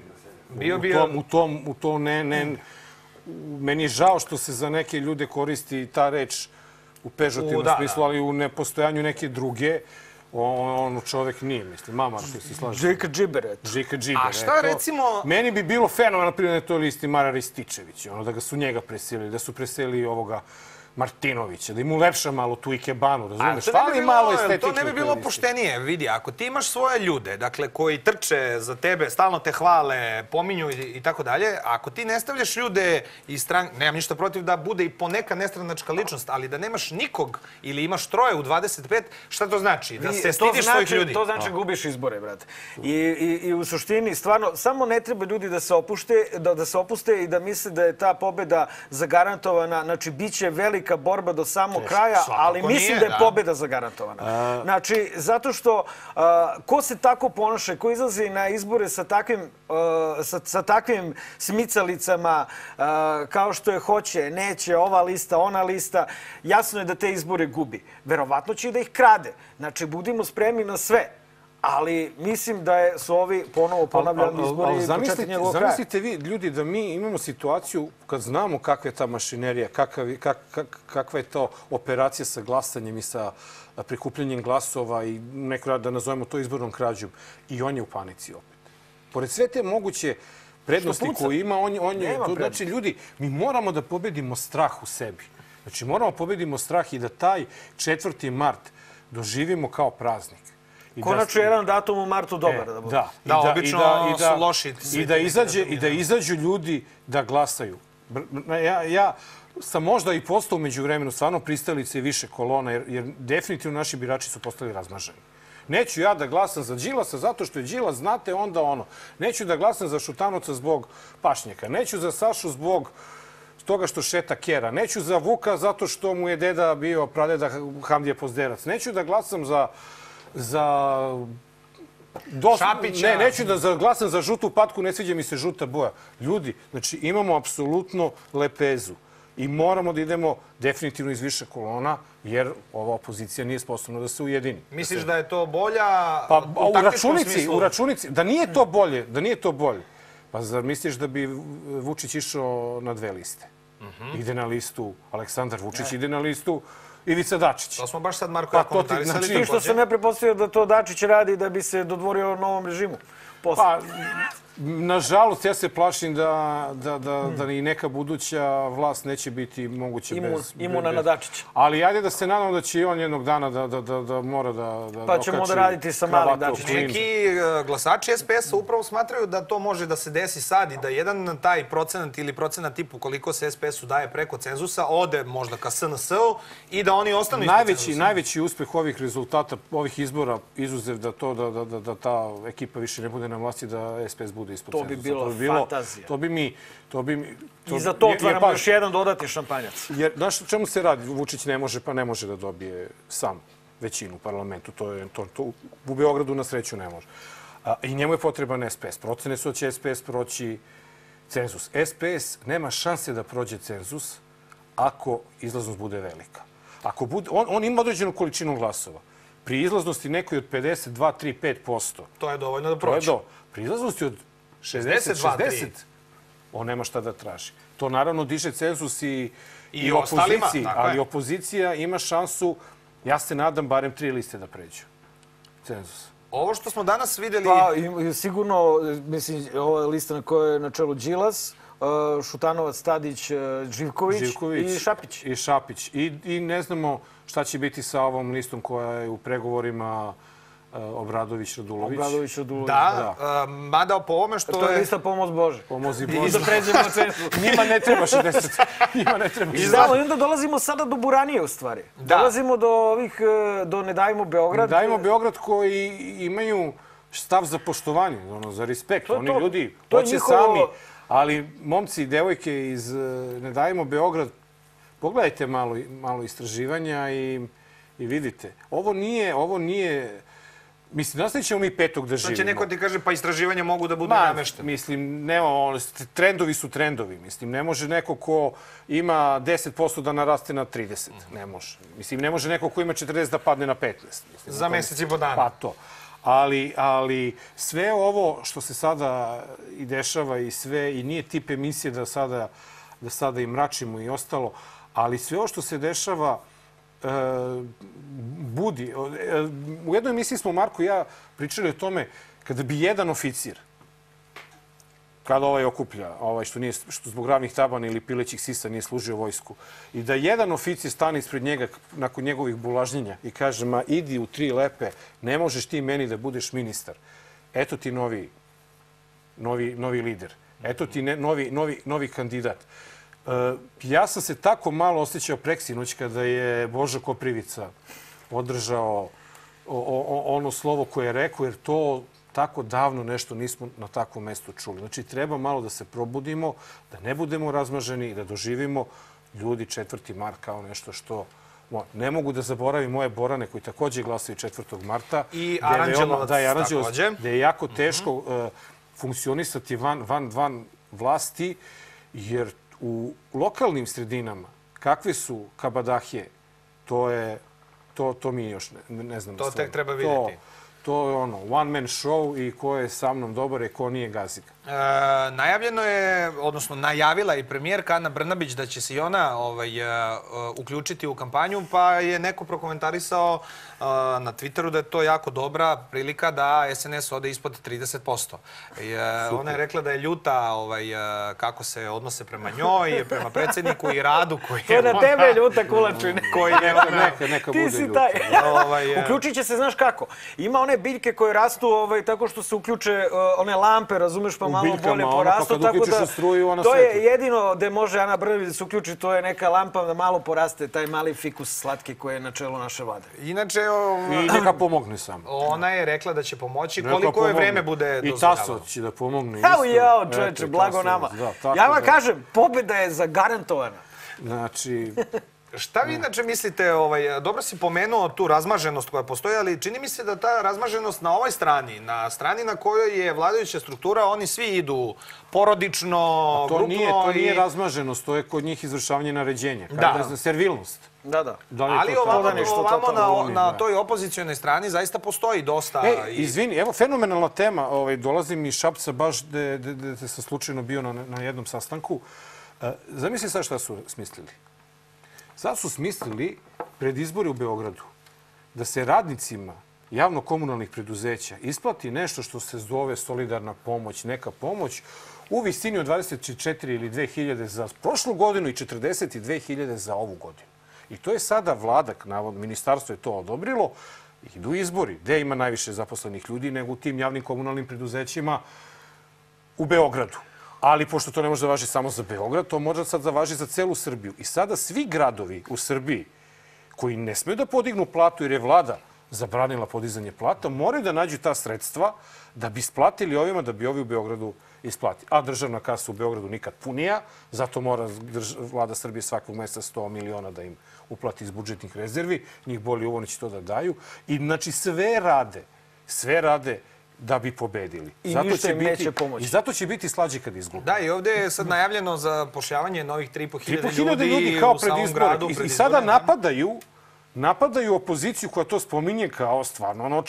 U tom ne... Meni je žao što se za neke ljude koristi ta reč u pežotivnom smislu, ali u nepostojanju neke druge. On čovek nije, mislim, mama što se slaže. Žika Džiber, eto. Žika Džiber, eto. A šta recimo... Meni bi bilo fenomenalno, na primjer, na toj listi Mara Rističević, da ga su njega preselili, da su preselili ovoga Martinovića, da im ulepša malo tu ikebanu, razumiješ? To ne bi bilo poštenije, vidi, ako ti imaš svoje ljude, dakle, koji trče za tebe, stalno te hvale, pominju i tako dalje, ako ti ne stavljaš ljude iz stranke, nemam ništa protiv da bude i poneka nestranačka ličnost, ali da nemaš nikog ili imaš 3 u 25, šta to znači? Da se stidiš svojih ljudi? To znači gubiš izbore, brate. I u suštini, stvarno, samo ne treba ljudi da se opuste i da misle da je ta pobeda zagarantovana, znači, bit će velika borba do samog kraja, ali mislim da je pobeda zagarantovana. Znači, zato što ko se tako ponaša, ko izlazi na izbore sa takvim smicalicama kao što je hoće, neće, ova lista, ona lista, jasno je da te izbore gubi. Verovatno će i da ih krade. Znači, budimo spremni na sve. Ali mislim da su ovi, ponovo ponavljam, izbori i početak njegovog kraja. Zamislite vi, ljudi, da mi imamo situaciju kad znamo kakva je ta mašinerija, kakva je to operacija sa glasanjem i sa prikupljanjem glasova i neko da nazovemo to izbornom krađom. I on je u panici opet. Pored sve te moguće prednosti koju ima, on je... Znači, ljudi, mi moramo da pobedimo strah u sebi. Znači, moramo pobedimo strah i da taj 4. mart doživimo kao praznik. Konačno jedan datum u martu dobar da bude. Da, obično su loši. I da izađu ljudi da glasaju. Ja sam možda i postao umeđu vremenu stvarno pristalice i više kolona, jer definitivno naši birači su postali razmaženi. Neću ja da glasam za Đilasa zato što je Đilas, znate, onda ono. Neću da glasam za Šutanovca zbog pašnjaka. Neću za Sašu zbog toga što šeta kera. Neću za Vuka zato što mu je deda bio pradeda Hamdija Pozderac. Neću da glasam za Šapića. Ne, neću da glasam za žutu patku, ne sviđa mi se žuta boja. Ljudi, znači imamo apsolutno lepezu i moramo da idemo definitivno iz više kolona, jer ova opozicija nije sposobna da se ujedini. Misliš da je to bolja u taktičkom smislu? U računici, da nije to bolje, pa zar misliš da bi Vučić išao na 2 liste? Ide na listu Aleksandar Vučić, ide na listu Ivica Dačić. To smo baš sad, Marko, komentarisali. Ti što sam ja prepostavio da to Dačić radi da bi se dodvorio novom režimu. Pa, nažalost, ja se plašim da ni neka buduća vlast neće biti moguće bez... Imuna na Dačića. Ali ajde da se nadamo da će i on jednog dana da mora da pa ćemo da raditi sa malim Dačićem. Neki glasači SPS-a upravo smatraju da to može da se desi sad i da jedan taj procenat ili procenat tipu koliko se SPS-u daje preko cenzusa ode možda ka SNS-u i da oni ostanu ispod cenzusa. Najveći uspeh ovih rezultata, ovih izbora, izuzev da ta ekipa više ne bude na vlasti, da SPS bude ispod cenzusa. To bi bilo fantazija. I za to otvaramo još jedan dodati šampanjac. Jer, znaš, čemu se radi? Vučić ne može da dobije sam većinu u parlamentu. To u Beogradu na sreću ne može. I njemu je potreban SPS. Procene su da će SPS proći cenzus. SPS nema šanse da prođe cenzus ako izlaznost bude velika. On ima određenu količinu glasova. Pri izlaznosti nekoj od 52, 3, 5%. To je dovoljno da proći. Pri izlaznosti od 60, on nema šta da traži. To naravno diže cenzus i opoziciji, ali opozicija ima šansu, ja se nadam, barem 3 liste da pređu cenzus. Ovo što smo danas vidjeli... Pa, sigurno, mislim, ova lista na kojoj je na čelu Đilas, Šutanovac, Tadić, Živković i Šapić. I Šapić. I ne znamo šta će biti sa ovom listom koja je u pregovorima Obradović-Radulović. Da, mada po ovome što je... To je lista Pomoz Bože. Pomozi Bože. I da pređemo na cenzus. Njima ne treba 60. Njima ne treba 60. I onda dolazimo sada do Buranije, u stvari. Dolazimo do Ne davimo Beograd. Ne davimo Beograd koji imaju stav za poštovanje, za respekt. Oni ljudi hoće sami. Ali momci i devojke iz Ne davimo Beograd, pogledajte malo istraživanja i vidite. Ovo nije... Mislim, nastavit ćemo mi 5. da živimo. Znači, neko ti kaže, pa istraživanja mogu da budu nameštene. Mislim, trendovi su trendovi. Mislim, ne može neko ko ima 10% da naraste na 30. Ne može. Mislim, ne može neko ko ima 40 da padne na 15. Za mesec i po dana. Pa to. Ali sve ovo što se sada i dešava i sve, i nije tip emisije da sada i mračimo i ostalo, ali sve ovo što se dešava budi. U jednoj emisiji smo, Marko i ja, pričali o tome kada bi jedan oficir, kada ovaj okuplja, što zbog ravnih tabana ili pilećih sisa nije služio vojsku, i da jedan oficir stane ispred njega nakon njegovih bulažnjenja i kaže, ma idi u 3 lepe, ne možeš ti meni da budeš ministar. Eto ti novi lider. Eto ti novi kandidat. Ja sam se tako malo osjećao preksinoć kada je Božo Koprivica održao ono slovo koje je rekao, jer to tako davno nešto nismo na takvom mestu čuli. Znači, treba malo da se probudimo, da ne budemo razmaženi i da doživimo ljudi 4. mart kao nešto što... Ne mogu da zaboravim moje Borane koji također glasaju 4. marta. I Aranđelovac također. Gde je jako teško funkcionisati van vlasti, jer u lokalnim sredinama kakve su kabadahije, to mi još ne znam. To tek treba vidjeti. To je one man show i ko je sa mnom dobar i ko nije gaziga. Najavljeno je, odnosno najavila i premijerka Ana Brnabić da će se i ona uključiti u kampanju, pa je neko prokomentarisao na Twitteru da je to jako dobra prilika da SNS ode ispod 30%. Ona je rekla da je ljuta kako se odnose prema njoj, prema predsjedniku i radu koji je... To je na tebe ljuta kulačine. Neka Ti bude si ljuta. taj. Uključit će se, znaš kako, ima one biljke koje rastu tako što se uključe one lampe, razumeš, pa malo bolje porastu. Pa kad uključiš u struju, ona to je svetli. jedino gde može Ana Brnabić da se uključi, to je neka lampa da malo poraste, taj mali fikus slatki koji je na čelu naše vlade. Inače, I neka pomogne samo. ona je rekla da će pomoći koliko je vreme bude dozvoljavalo. I Taso će da pomogne. Jao, čoveče, blago nama. Ja vam kažem, pobjeda je zagarantovana. Znači... Šta vi inače mislite, dobro si pomenuo tu razmaženost koja postoji, ali čini mi se da ta razmaženost na ovoj strani, na strani na kojoj je vladajuća struktura, oni svi idu porodično, grupno. To nije razmaženost, to je kod njih izvršavanje naređenja. Da. Servilnost. Da. Ali ovamo na toj opozicijonoj strani zaista postoji dosta... Izvini, evo, fenomenalna tema. Dolazim iz Šapca baš gde sam slučajno bio na jednom sastanku. Zamisli sad šta su smislili. Sad su smislili pred izbore u Beogradu da se radnicima javno-komunalnih preduzeća isplati nešto što se zove solidarna pomoć, neka pomoć u visini od 24 ili 2.000 za prošlu godinu i 42.000 za ovu godinu. I to je sada vlada, navodno, ministarstvo je to odobrilo. Idu izbori. Gde ima najviše zaposlenih ljudi nego u tim javnim komunalnim preduzećima u Beogradu. Ali pošto to ne može da važi samo za Beograd, to može sad da važi za celu Srbiju. I sada svi gradovi u Srbiji koji ne smeju da podignu platu jer je vlada zabranila podizanje plata, moraju da nađu ta sredstva da bi isplatili ovima, da bi ovi u Beogradu isplatili. A državna kasa u Beogradu nikad punija, zato mora vlada Srbije svakog meseca 100 miliona da im uplati iz budžetnih rezervi. Njih boli uvo, neće to da daju. I znači sve rade da bi pobedili. I ništa im neće pomoći. I zato će biti slađi kad izgubi. Da, i ovdje je sad najavljeno za pošljavanje novih 3.500 ljudi kao u samom gradu. I sada napadaju opoziciju koja to spominje kao stvarno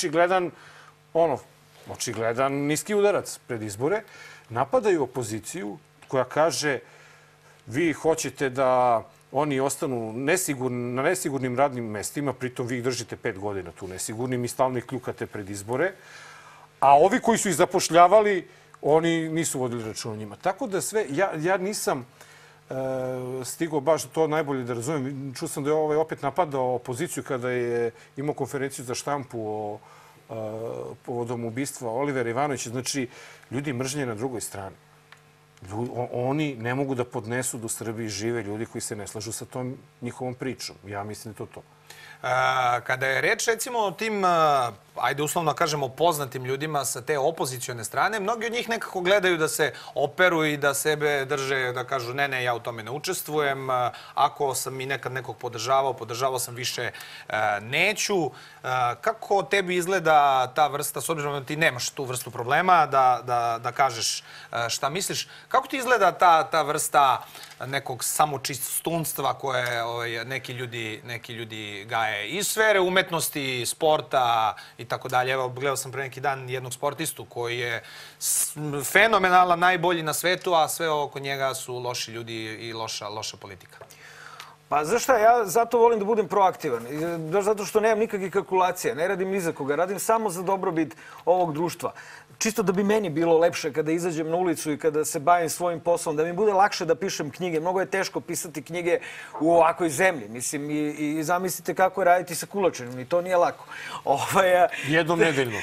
očigledan niski udarac pred izbore. Napadaju opoziciju koja kaže vi hoćete da oni ostanu na nesigurnim radnim mestima, pritom vi ih držite 5 godina tu nesigurnim i stalno ih kljukate pred izbore. A ovi koji su ih zapošljavali, oni nisu vodili račun o njima. Tako da sve, ja nisam stigao baš to najbolje da razumijem. Čuo sam da je opet napadao opoziciju kada je imao konferenciju za štampu povodom ubistva Olivera Ivanovića. Znači, ljudi mržnje na drugoj strani. Oni ne mogu da podnesu da u Srbiji žive ljudi koji se ne slažu sa tom njihovom pričom. Ja mislim da je to. Kada je reč, recimo, o tim, ajde uslovno kažemo, poznatim ljudima sa te opozicione strane, mnogi od njih nekako gledaju da se operu i da sebe drže, da kažu ne, ja u tome ne učestvujem. Ako sam i nekad nekog podržavao sam više neću. Kako tebi izgleda ta vrsta, s obzirom da ti nemaš tu vrstu problema, da kažeš šta misliš, kako ti izgleda ta vrsta nekog samočistunstva koje neki ljudi gaje iz sfere umetnosti, sporta i tako dalje. Evo, gledao sam pre neki dan jednog sportistu koji je fenomenalan, najbolji na svetu, a sve oko njega su loši ljudi i loša politika. Pa znaš šta, ja zato volim da budem proaktivan. Zato što nemam nikakvih kalkulacija, ne radim ni za koga, radim samo za dobrobit ovog društva. Čisto da bi meni bilo lepše kada izađem na ulicu i kada se bavim svojim poslom, da mi bude lakše da pišem knjige. Mnogo je teško pisati knjige u ovakvoj zemlji. Mislim, i zamislite kako je raditi sa kulačinom. I to nije lako. Jednom nedeljno.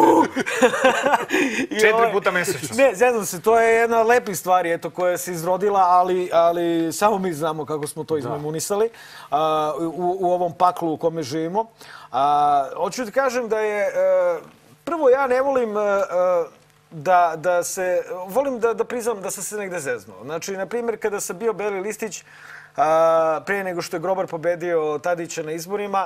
4 puta mesečno. Ne, zezam se, to je jedna lepih stvari koja se izrodila, ali samo mi znamo kako smo to izmemunisali u ovom paklu u kome živimo. Hoću da kažem da je... Prvo, ja ne volim volim da priznam da sam se negde zeznuo. Znači, na primjer, kada sam bio Beli listić, pre nego što je Grobar pobedio Tadića na izborima,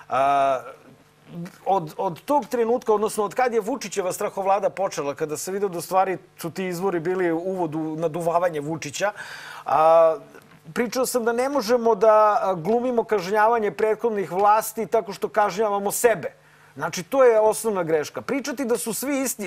od tog trenutka, odnosno od kad je Vučićeva strahovlada počela, kada se vidio da u stvari su ti izbori bili uvod u naduvavanje Vučića, pričao sam da ne možemo da glumimo kažnjavanje prethodnih vlasti tako što kažnjavamo sebe. Znači, to je osnovna greška. Pričati da su svi isti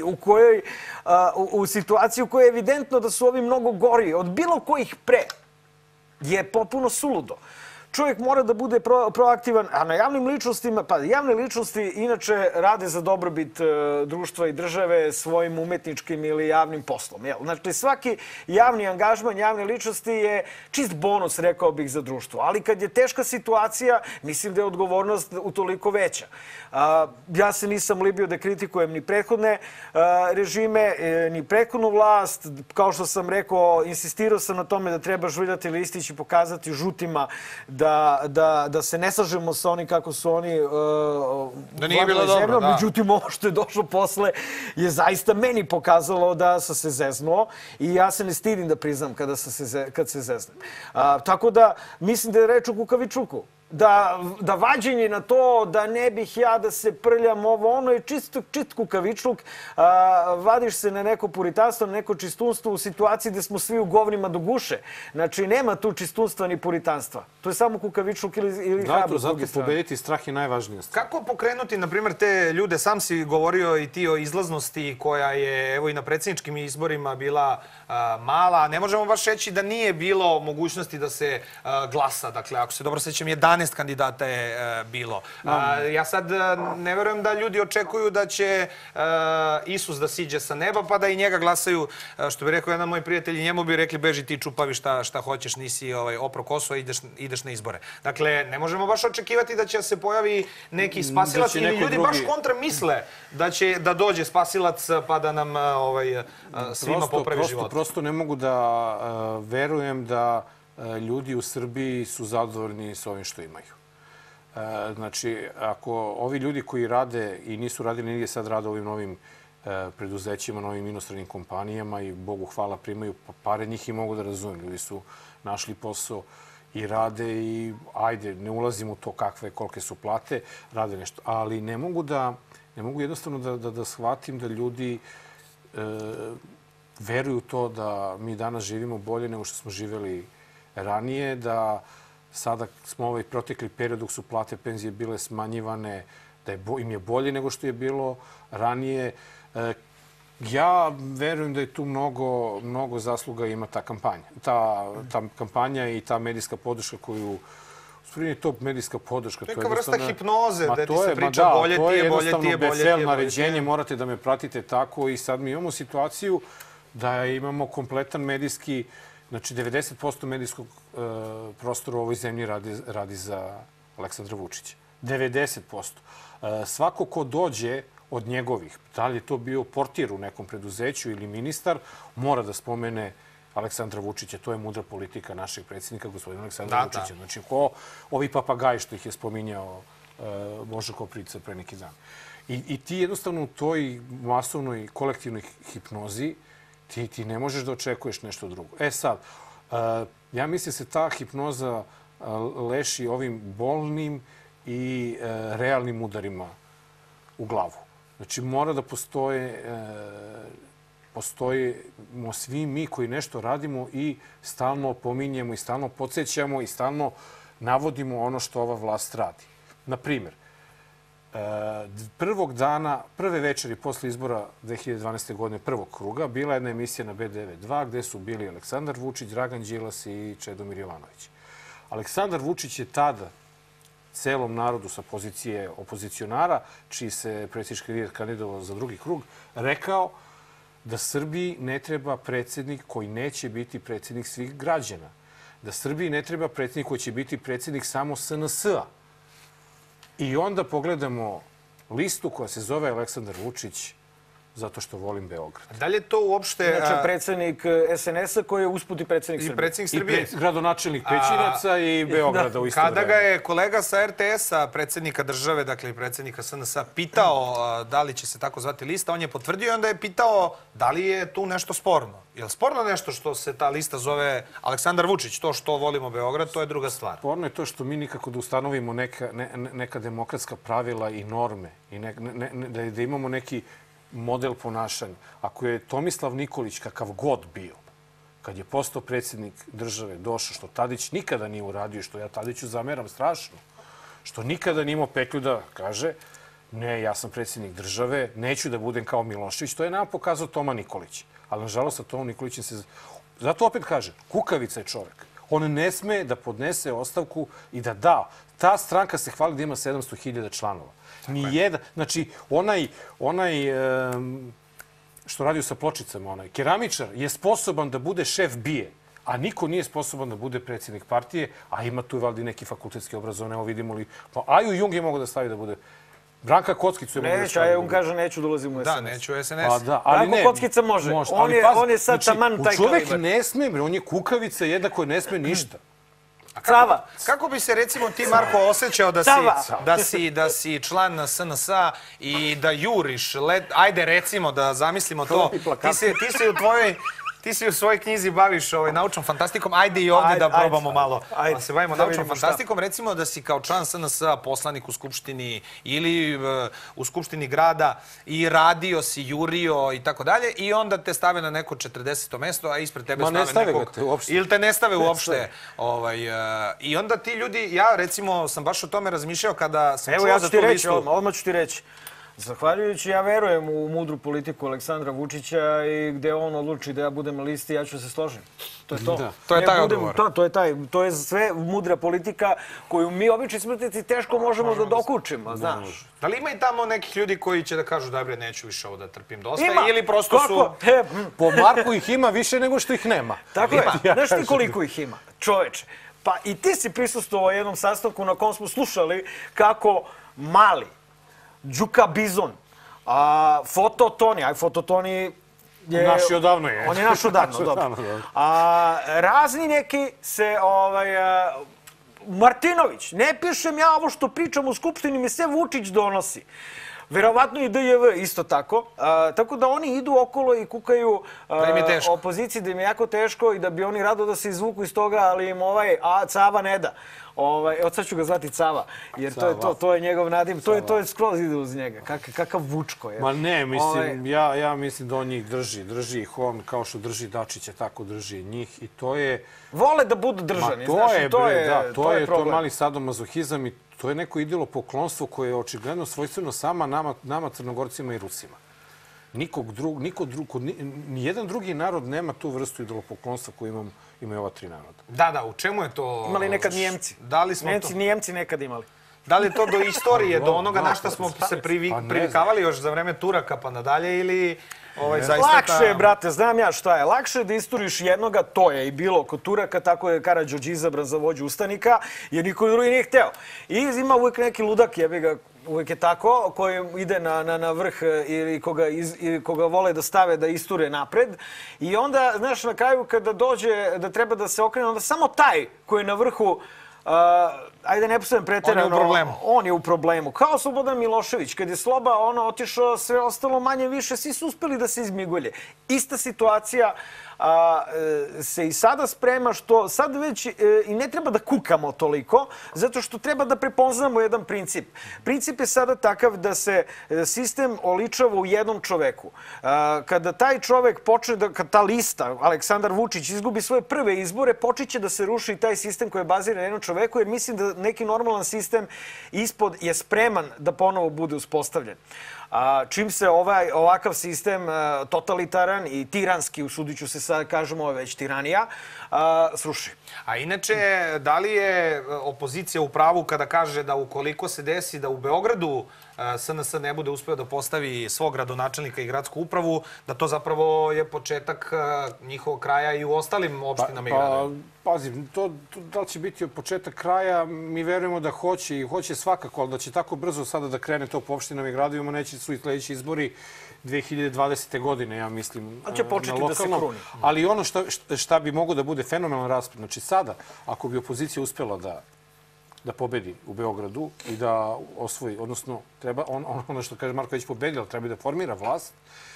u situaciji u kojoj je evidentno da su ovi mnogo gori od bilo kojih pre je potpuno suludo. Čovjek mora da bude proaktivan, a na javnim ličnostima, pa javne ličnosti inače rade za dobrobit društva i države svojim umetničkim ili javnim poslom. Znači, svaki javni angažman javne ličnosti je čist bonus, rekao bih, za društvo. Ali kad je teška situacija, mislim da je odgovornost utoliko veća. Ja se nisam libio da kritikujem ni prethodne režime, ni prethodnu vlast. Kao što sam rekao, insistirao sam na tome da treba žuljati listić i pokazati žutima da se ne slažemo sa onim kako su oni vladali zemljom. Međutim, ovo što je došlo posle je zaista meni pokazalo da sam se zeznuo i ja se ne stidim da priznam kad se zeznem. Tako da, mislim da je reč o kukavičluku. Da vađenje na to, da ne bih ja da se prljam ono je čist kukavičluk. Vadiš se na neko puritanstvo, na neko čistunstvo u situaciji gde smo svi u govnima do guše. Znači, nema tu čistunstva ni puritanstva. To je samo kukavičluk ili hrabrost. Zato pobediti strah je najvažnija stvar. Kako pokrenuti, na primjer, te ljude? Sam si govorio i ti o izlaznosti koja je, evo i na predsjedničkim izborima bila mala. Ne možemo baš reći da nije bilo mogućnosti da se glasa. Dakle, ako se dobro sećam, 11 kandidata je bilo. Ja sad ne verujem da ljudi očekuju da će Isus da siđe sa neba pa da i njega glasaju. Što bi rekao jedan moj prijatelj, njemu bi rekli beži ti čupavi šta hoćeš, nisi opro koso, ideš na izbore. Dakle, ne možemo baš očekivati da će se pojavi neki spasilac ili ljudi baš kontra misle da dođe spasilac pa da nam svima popravi život. Prosto ne mogu da verujem da ljudi u Srbiji su zadovoljni s ovim što imaju. Znači, ako ovi ljudi koji rade i nisu radili nigdje, sad rade ovim novim preduzećima, novim inostranim kompanijama i Bogu hvala primaju pare, njih i mogu da razumem. Ljudi su našli posao i rade i ajde, ne ulazim u to kolike su plate, rade nešto. Ali ne mogu jednostavno da shvatim da ljudi veruju to da mi danas živimo bolje nego što smo živeli ranije, da sada smo ovaj protekli period dok su plate penzije bile smanjivane, da im je bolje nego što je bilo ranije. Ja verujem da je tu mnogo zasluga ima ta kampanja. Ta kampanja i ta medijska podrška koju... Stvarno je to medijska podrška. To je kao vrsta hipnoze, da ti se priča bolje, ti je bolje, ti je bolje, ti je bolje. To je jednostavno naređenje, morate da me pratite tako i sad mi imamo situaciju da imamo kompletan medijski. Znači, 90% medijskog prostora u ovoj zemlji radi za Aleksandra Vučića. 90%. Svako ko dođe od njegovih, da li je to bio portir u nekom preduzeću ili ministar, mora da spomene Aleksandra Vučića. To je mudra politika našeg predsjednika, gospodina Aleksandra Vučića. Znači, ovi papagaji što ih je spominjao Božo Koprivica pre neki dan. I ti jednostavno u toj masovnoj kolektivnoj hipnozi ti ne možeš da očekuješ nešto drugo. Sad, ja mislim se ta hipnoza leši ovim bolnim i realnim udarima u glavu. Znači, mora da postojimo svi mi koji nešto radimo i stalno opominjemo i stalno podsjećamo i stalno navodimo ono što ova vlast radi. Na primjer, prvog dana, prve večeri posle izbora 2012. godine prvog kruga bila jedna emisija na B92 gde su bili Aleksandar Vučić, Dragan Đilas i Čedomir Jovanović. Aleksandar Vučić je tada celom narodu sa pozicije opozicionara, čiji se predsjednički lider kandidovao za drugi krug, rekao da Srbiji ne treba predsjednik koji neće biti predsjednik svih građana. Da Srbiji ne treba predsjednik koji će biti predsjednik samo SNS-a. I onda pogledamo listu koja se zove Aleksandar Vučić zato što volim Beograd. Da li je to uopšte... Inače, predsjednik SNS-a koji je usput i predsjednik Srbije. I predsjednik Srbije. I gradonačelnik Pećinaca i Beograda u isto vreme. Kada ga je kolega sa RTS-a, predsjednika države, dakle i predsjednika SNS-a, pitao da li će se tako zvati lista, on je potvrdio i onda je pitao da li je tu nešto sporno. Je li sporno nešto što se ta lista zove Aleksandar Vučić? To što volimo Beograd, to je druga stvar. Sporno je to što mi nikako da ustanovimo neka demokratska pravila i norme i da imamo neki model ponašanja. Ako je Tomislav Nikolić kakav god bio, kad je postao predsjednik države, došao, što Tadić nikada nije uradio, što ja Tadiću zameram strašno, što nikada nije imao petlju da kaže ne, ja sam predsjednik države, neću da budem kao Milošević. To je nam pokazao Toma Nikolić. Ali, nažalost, sa Tomom Nikolićem se... Zato opet kaže, kukavica je čovek. On ne sme da podnese ostavku i da da. Ta stranka se hvali da ima 700.000 članova. Nijedan, znači, onaj što radio sa pločicama, onaj keramičar je sposoban da bude šef BIA, a niko nije sposoban da bude predsjednik partije, a ima tu valjda neki fakultetski obrazovan, evo vidimo li... Pa Aju Jung je mogo da stavi da bude... Branka Kockicu je mogo da stavi. Neće, a on kaže neću da ulazim u SNS. Da, neću u SNS. Pa da, ali Branko Kockica može. On je sad taman taj kalibar. Čovek ne sme, on je kukavica jedna koja ne sme ništa. Cava. Kako bi se, recimo, ti, Marko, osjećao da si član SNS-a i da juriš, ajde, recimo, da zamislimo to, ti se u svojoj knjizi baviš naučnom fantastikom, ajde i ovdje da probamo malo da se bavimo naučnom fantastikom. Recimo da si kao član SNS-a poslanik u Skupštini ili u Skupštini grada i radio si, jurio i tako dalje i onda te stave na neko 40. mesto, a ispred tebe stave nekog... Ili te ne stave uopšte. I onda ti ljudi, ja recimo sam baš o tome razmišljao kada sam čuo za tu listu. Odmah ću ti reći. Zahvaljujući, ja verujem u mudru politiku Aleksandra Vučića i gde on odluči da ja budem na listi, ja ću se složiti. To je to. To je taj odgovor. To je sve mudra politika koju mi obični smrtnici teško možemo da dokučimo, znaš. Da li ima i tamo nekih ljudi koji će da kažu da bre, neću više ovo da trpim dosta ili prosto su... Po Marku ih ima više nego što ih nema. Tako je. Znaš ti koliko ih ima, čoveče? Pa i ti si prisustvovao jednom sastanku na kom smo slušali kako Mali, Đuka Bizon, Fototoni, Fototoni je... Naš je odavno je. On je naš odavno, dobro. Razni neki se... Martinović, ne pišem ja ovo što pričam u Skupštini, mi sve Vučić donosi. Verovatno i DJV isto tako. Tako da oni idu okolo i kukaju opoziciji da im je jako teško i da bi oni rado da se izvuku iz toga, ali im Cava ne da. Evo sad ću ga zvati Cava, jer to je njegov nadim. To je skroz ide uz njega. Kakav Vučko je. Ma ne, mislim, ja mislim da on njih drži ih on kao što drži Dačića, tako drži njih i to je... Vole da budu držani, znaš, i to je problem. To je mali sadomazohizam i to je neko idolopoklonstvo koje je očigledno svojstveno sama nama Crnogorcima i Rusima. Nijedan drugi narod nema tu vrstu idolopoklonstva koju imaju ova tri naroda. Da, u čemu je to... Imali nekad Nijemci. Nijemci nekad imali. Da li je to do istorije, do onoga na što smo se privikavali još za vreme Turaka pa nadalje ili... Lakše je, brate, znam ja šta je. Lakše je da isturiš jednoga, to je i bilo kod Turaka, tako je Karađorđe izabran za vođu ustanika, jer niko drugi nije hteo. I ima uvijek neki ludak, jebi ga, uvijek je tako, koji ide na vrh ili koga vole da stave da isture napred. I onda, znaš, na kraju kada dođe da treba da se okrene, onda samo taj koji je na vrhu, ajde ne postavim pretjerano, on je u problemu. Kao Slobodan Milošević, kad je Sloba otišao, sve ostalo manje više, svi su uspeli da se izmigulje. Ista situacija se i sada sprema, što sad već i ne treba da kukamo toliko, zato što treba da prepoznamo jedan princip. Princip je sada takav da se sistem oličava u jednom čoveku. Kada taj čovek počne, kada ta lista, Aleksandar Vučić, izgubi svoje prve izbore, počeće da se ruši taj sistem koji je baziran na jednom čoveku, jer mislim da neki normalan sistem ispod je spreman da ponovo bude uspostavljen. Čim se ovakav sistem totalitaran i tiranski, usudit ću se sad kažemo, ovo je već tiranija, sruši. A inače, da li je opozicija u pravu kada kaže da ukoliko se desi da u Beogradu SNS ne bude uspeo da postavi svog gradonačelnika i gradsku upravu, da to zapravo je početak njihovog kraja i u ostalim opštinama i gradovima? Pazi, da li će biti početak kraja, mi verujemo da hoće i hoće svakako, ali da će tako brzo sada da krene to po opštinama i gradovima, neće su i sledeći izbori 2020. godine, ja mislim, na lokalnom. Ali ono šta bi mogo da bude fenomenalan raspad, znači sada, ako bi opozicija uspela da pobedi u Beogradu i da osvoji, odnosno treba, ono što kaže Marko već pobedi, ali treba da formira vlast.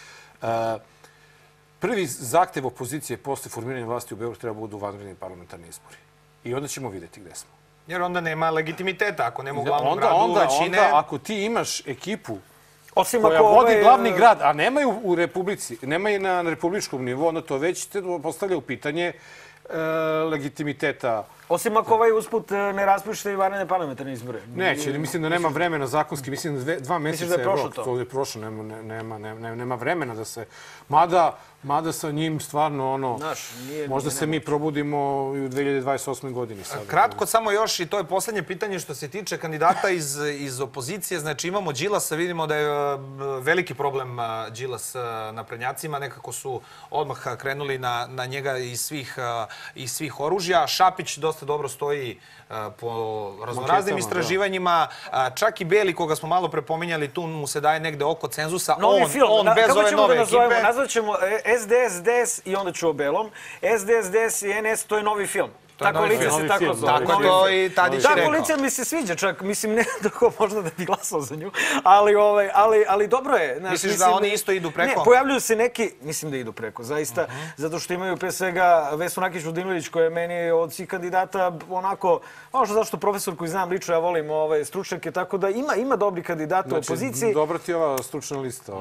Prvi zahtev opozicije posle formiranja vlasti u Beogradu treba budu vanredni parlamentarni izbori. I onda ćemo vidjeti gde smo. Jer onda nema legitimiteta, ako nema u glavnom gradu većine. Onda, ako ti imaš ekipu koja vodi glavni grad, a nemaju u Republici, nemaju na republičkom nivou, onda to već te postavlja u pitanje legitimiteta. Osim ako ovaj usput ne raspiše i vanredne parlamentarne izbore. Neće, mislim da nema vremena zakonski, mislim da 2 meseca je prošlo to? To je prošlo, nema vremena da se... Mada sa njim stvarno možda se mi probudimo u 2028. godini. Kratko samo još, i to je poslednje pitanje što se tiče kandidata iz opozicije. Znači imamo Đilasa, vidimo da je veliki problem Đilas naprednjacima. Nekako su odmah krenuli na njega iz svih oružja. Šapić dosta dobro stoji po raznoraznim istraživanjima. Čak i Beli, koga smo malo prepominjali, tu mu se daje negde oko cenzusa. On bez ove nove ekipe... Nazvaćemo SDS, DS i onda ću o Belom. SDS, DS i NS, to je novi film. Ta koalicija se tako zove. Tako je to i Tadić rekao. Ta koalicija mi se sviđa čak. Mislim, ne tako možda da bi glasao za nju. Ali dobro je. Misliš da oni isto idu preko? Ne, pojavljuju se neki, mislim da idu preko, zaista. Zato što imaju pre svega Vesnu Nakić-Vodinilić, koja je meni od svih kandidata onako, zašto profesor koji znam lično, ja volim stručnjake, tako da ima dobri kandidata u opoziciji. Dobra ti je ova stručna lista.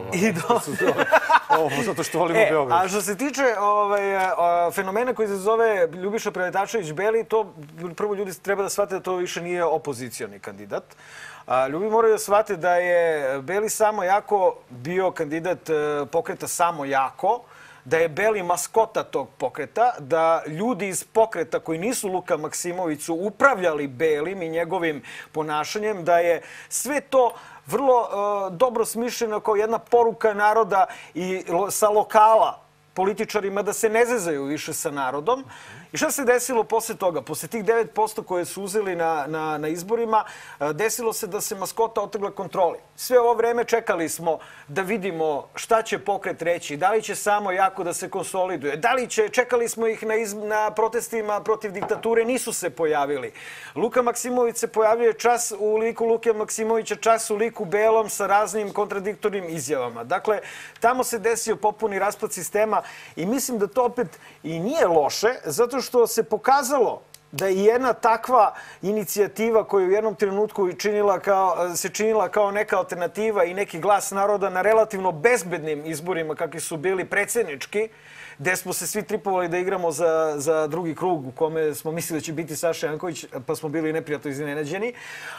Zato što volimo Beograd. A što se tiče fenomena koji se zove Ljubiša Preletačević Beli, to prvo ljudi treba da shvate da to više nije opozicioni kandidat. Ljudi moraju da shvate da je Beli Samo Jako bio kandidat pokreta Samo Jako, da je Beli maskota tog pokreta, da ljudi iz pokreta koji nisu Luka Maksimović su upravljali Belim i njegovim ponašanjem, da je sve to vrlo dobro smišljeno kao jedna poruka naroda i sa lokala političarima da se ne zezaju više sa narodom. I šta se desilo posle toga? Posle tih 9% koje su uzeli na izborima, desilo se da se maskota otrgla kontroli. Sve ovo vreme čekali smo da vidimo šta će pokret reći, da li će Samo Jako da se konsoliduje, da li će, čekali smo ih na protestima protiv diktature, nisu se pojavili. Luka Maksimović se pojavio čas u liku Luke Maksimovića, čas u liku Belom sa raznim kontradiktornim izjavama. Dakle, tamo se desio popuni raspad sistema i mislim da to opet i nije loše, zato što se pokazalo da je jedna takva inicijativa koja u jednom trenutku se činila kao neka alternativa i neki glas naroda na relativno bezbednim izborima kakvi su bili predsjednički, gde smo se svi tripovali da igramo za drugi krug u kome smo mislili da će biti Saša Janković, pa smo bili neprijatno iznenađeni.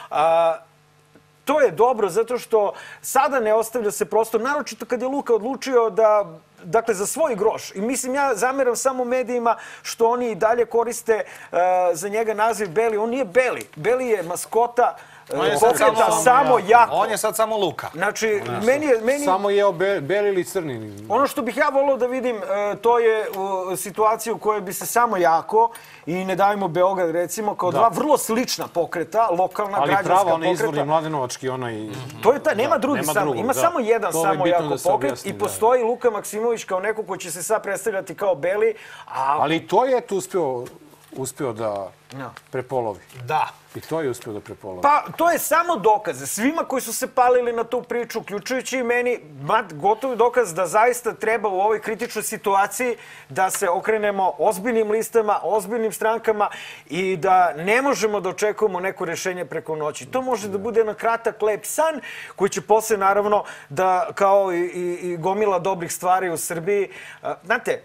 To je dobro zato što sada ne ostavlja se prostor, naročito kad je Luka odlučio da, dakle, za svoj groš. I mislim, ja zameram samo medijima što oni i dalje koriste za njega naziv Beli. On nije Beli. Beli je maskota pokreta Samo Jako. On je sad samo Luka. Znači, meni... Samo je Beli ili Crni? Ono što bih ja volio da vidim, to je situacija u kojoj bi se Samo Jako i Ne davimo Beograd, recimo, kao dva vrlo slična pokreta, lokalna, građanska pokreta. Ali pravo, onaj izvorni mladenovački, onaj... To je ta, nema drugi Samo. Ima samo jedan Samo Jako pokret i postoji Luka Maksimović kao neko ko će se sad predstavljati kao Beli. Ali to je tu uspeo da prepolovi. Da. I to je uspeo da prepolovi. Pa, to je samo dokaz. Svima koji su se palili na tu priču, uključujući i meni, gotovi dokaz da zaista treba u ovoj kritičnoj situaciji da se okrenemo ozbiljnim listama, ozbiljnim strankama i da ne možemo da očekujemo neko rešenje preko noći. To može da bude jedan kratak, lep san koji će posle, naravno, da kao i gomila dobrih stvari u Srbiji. Znate,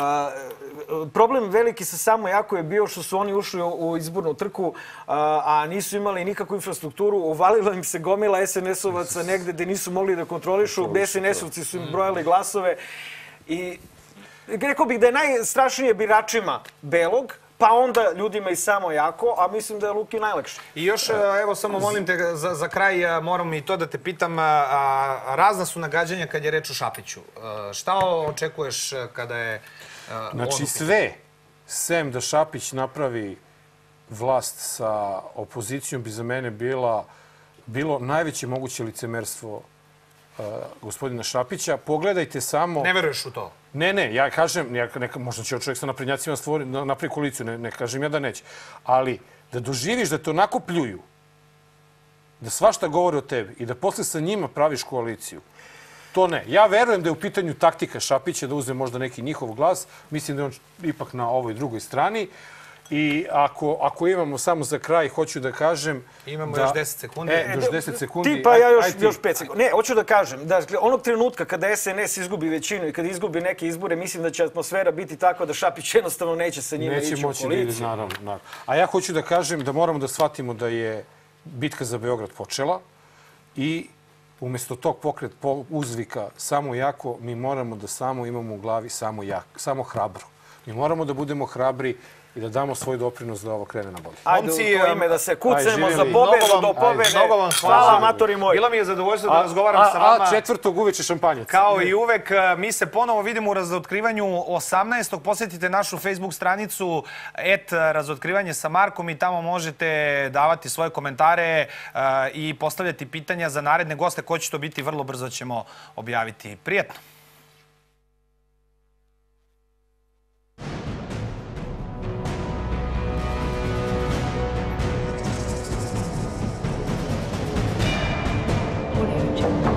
problem veliki sa Samo Jako je bio što su oni ušli u izbornu trku, a nisu imali nikakvu infrastrukturu. Uvalilo im se gomila SNS-ovaca negde gde nisu mogli da kontrolišu. SNS-ovci su im brojali glasove. I rekao bih da je najstrašnije biračima Belog, pa onda ljudima i Samo Jako, a mislim da je Luki najlakše. I još, evo, samo molim te, za kraj moram i to da te pitam, razna su nagađanja kad je reč o Šapiću. Šta očekuješ kada je... Znači sve, sem da Šapić napravi vlast sa opozicijom, bi za mene bilo najveće moguće licemerstvo gospodina Šapića. Pogledajte samo... Ne veruješ u to? Ne, ja kažem, možda će čovjek sa naprednjacima napravi koaliciju, ne kažem ja da neće. Ali da doživiš da te onako pljuju, da svašta govore o tebi i da posle sa njima praviš koaliciju, to ne. Ja verujem da je u pitanju taktika Šapića da uzme možda neki njihov glas. Mislim da je on ipak na ovoj drugoj strani. I ako imamo samo za kraj, hoću da kažem... Imamo još 10 sekundi. Još 10 sekundi. Ti pa ja još 5 sekundi. Ne, hoću da kažem, da onog trenutka kada SNS izgubi većinu i kada izgubi neke izbore, mislim da će atmosfera biti takva da Šapić jednostavno neće sa njima ići u koaliciju. Neće moći, naravno. A ja hoću da kažem da moramo da shvatimo da je bitka za Beograd počela i umjesto tog uzvika samo jako, mi moramo da samo imamo u glavi samo hrabro. Mi moramo da budemo hrabri i da damo svoj doprinos da ovo krene na bolje. Ajde, u to ime da se kucemo za pobedu do pobede. Mnogo vam hvala, amatori moji. Bilo mi je zadovoljstvo da razgovaram sa vama. A 4. uveče šampanjac. Kao i uvek, mi se ponovo vidimo u razotkrivanju 18. Posjetite našu Facebook stranicu @razotkrivanje sa Markom i tamo možete davati svoje komentare i postavljati pitanja za naredne goste. Ko će to biti, vrlo brzo ćemo objaviti. Prijetno! Audio Jungle.